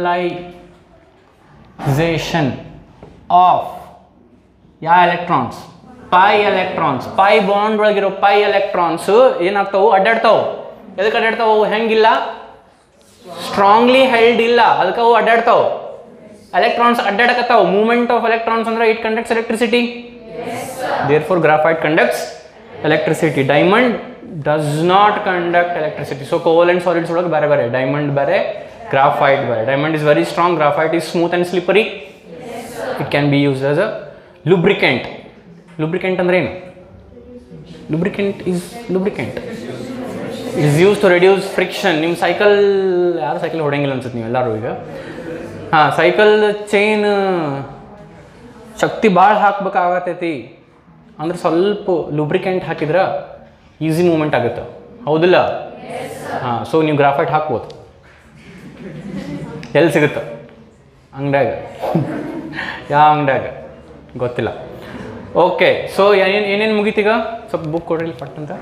localisation of ಯಾ electrons pi electrons pi bond ಒಳಗಿರೋ ಪೈ ಎಲೆಕ್ಟ್ರಾನ್ಸ್ ಏನಾಗ್ತಾವು ಅಡ್ಡಾಡ್ತಾವೆ ಎದಕ್ಕೆ ಅಡ್ಡಾಡ್ತಾವು ಹೆಂಗಿಲ್ಲ ಸ್ಟ್ರಾಂಗ್ಲಿ ಹೆಲ್ಡ್ ಇಲ್ಲ ಅದಕ್ಕೆ ಅವು ಅಡ್ಡಾಡ್ತಾವೆ electrons ಅಡ್ಡಾಡಕತ್ತಾವ ಮೂವ್ಮೆಂಟ್ ಆಫ್ ಎಲೆಕ್ಟ್ರಾನ್ಸ್ ಅಂದ್ರೆ it conducts electricity therefore graphite conducts electricity diamond does not conduct electricity so covalent solids ಒಳಗೆ ಬೇರೆ ಬೇರೆ diamond ಬೇರೆ graphite ಬೇರೆ diamond is very strong graphite is smooth and slippery it can be used as a lubricant lubricant ಅಂದ್ರೆ ಏನು lubricant is lubricant is used to reduce friction ನಿಮ್ಮ cycle ಯಾರು cycle ಹೊಡೆಯಂಗಿಲ್ಲ ಅನ್ಸುತ್ತೆ ನೀವು ಎಲ್ಲರೂ ಈಗ ಹಾಂ ಸೈಕಲ್ ಚೈನ್ ಶಕ್ತಿ ಭಾಳ ಹಾಕ್ಬೇಕಾಗತ್ತೈತಿ ಅಂದ್ರೆ ಸ್ವಲ್ಪ ಲುಬ್ರಿಕೆಂಟ್ ಹಾಕಿದ್ರೆ ಈಸಿ ಮೂವ್ಮೆಂಟ್ ಆಗುತ್ತೆ ಹೌದಿಲ್ಲ ಹಾಂ ಸೊ ನೀವು ಗ್ರಾಫೈಟ್ ಹಾಕ್ಬೋದು ಎಲ್ಲಿ ಸಿಗುತ್ತೆ ಅಂಗಡ್ಯಾಗ ಯಾವ ಅಂಗಡ್ಯಾಗ ಗೊತ್ತಿಲ್ಲ ಓಕೆ ಸೊ ಏನೇನು ಏನೇನು ಮುಗೀತೀಗ ಸ್ವಲ್ಪ ಬುಕ್ ಕೊಡ್ರಿ ಪಟ್ ಅಂತ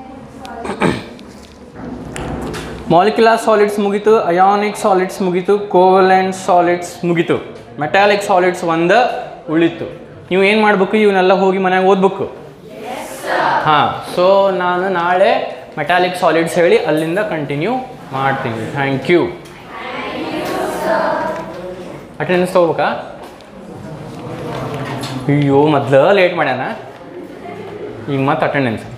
ಮಾಲಿಕ್ಯುಲರ್ ಸಾಲಿಡ್ಸ್ ಮುಗೀತು ಅಯಾನಿಕ್ ಸಾಲಿಡ್ಸ್ ಮುಗೀತು ಕೋವಲೆಂಟ್ ಸಾಲಿಡ್ಸ್ ಮುಗೀತು ಮೆಟಾಲಿಕ್ ಸಾಲಿಡ್ಸ್ ಒಂದು ಉಳಿತು ನೀವು ಏನು ಮಾಡಬೇಕು ಇವನ್ನೆಲ್ಲ ಹೋಗಿ ಮನೆಯಾಗ ಓದ್ಬೇಕು ಹಾಂ ಸೊ ನಾನು ನಾಳೆ ಮೆಟಾಲಿಕ್ ಸಾಲಿಡ್ಸ್ ಹೇಳಿ ಅಲ್ಲಿಂದ ಕಂಟಿನ್ಯೂ ಮಾಡ್ತೀನಿ ಥ್ಯಾಂಕ್ ಯು ಅಟೆಂಡೆನ್ಸ್ ತೊಗೋಬೇಕಾ ಅಯ್ಯೋ ಮೊದಲು ಲೇಟ್ ಮಾಡ್ಯಾನ ಈಗ ಮತ್ತೆ ಅಟೆಂಡೆನ್ಸ್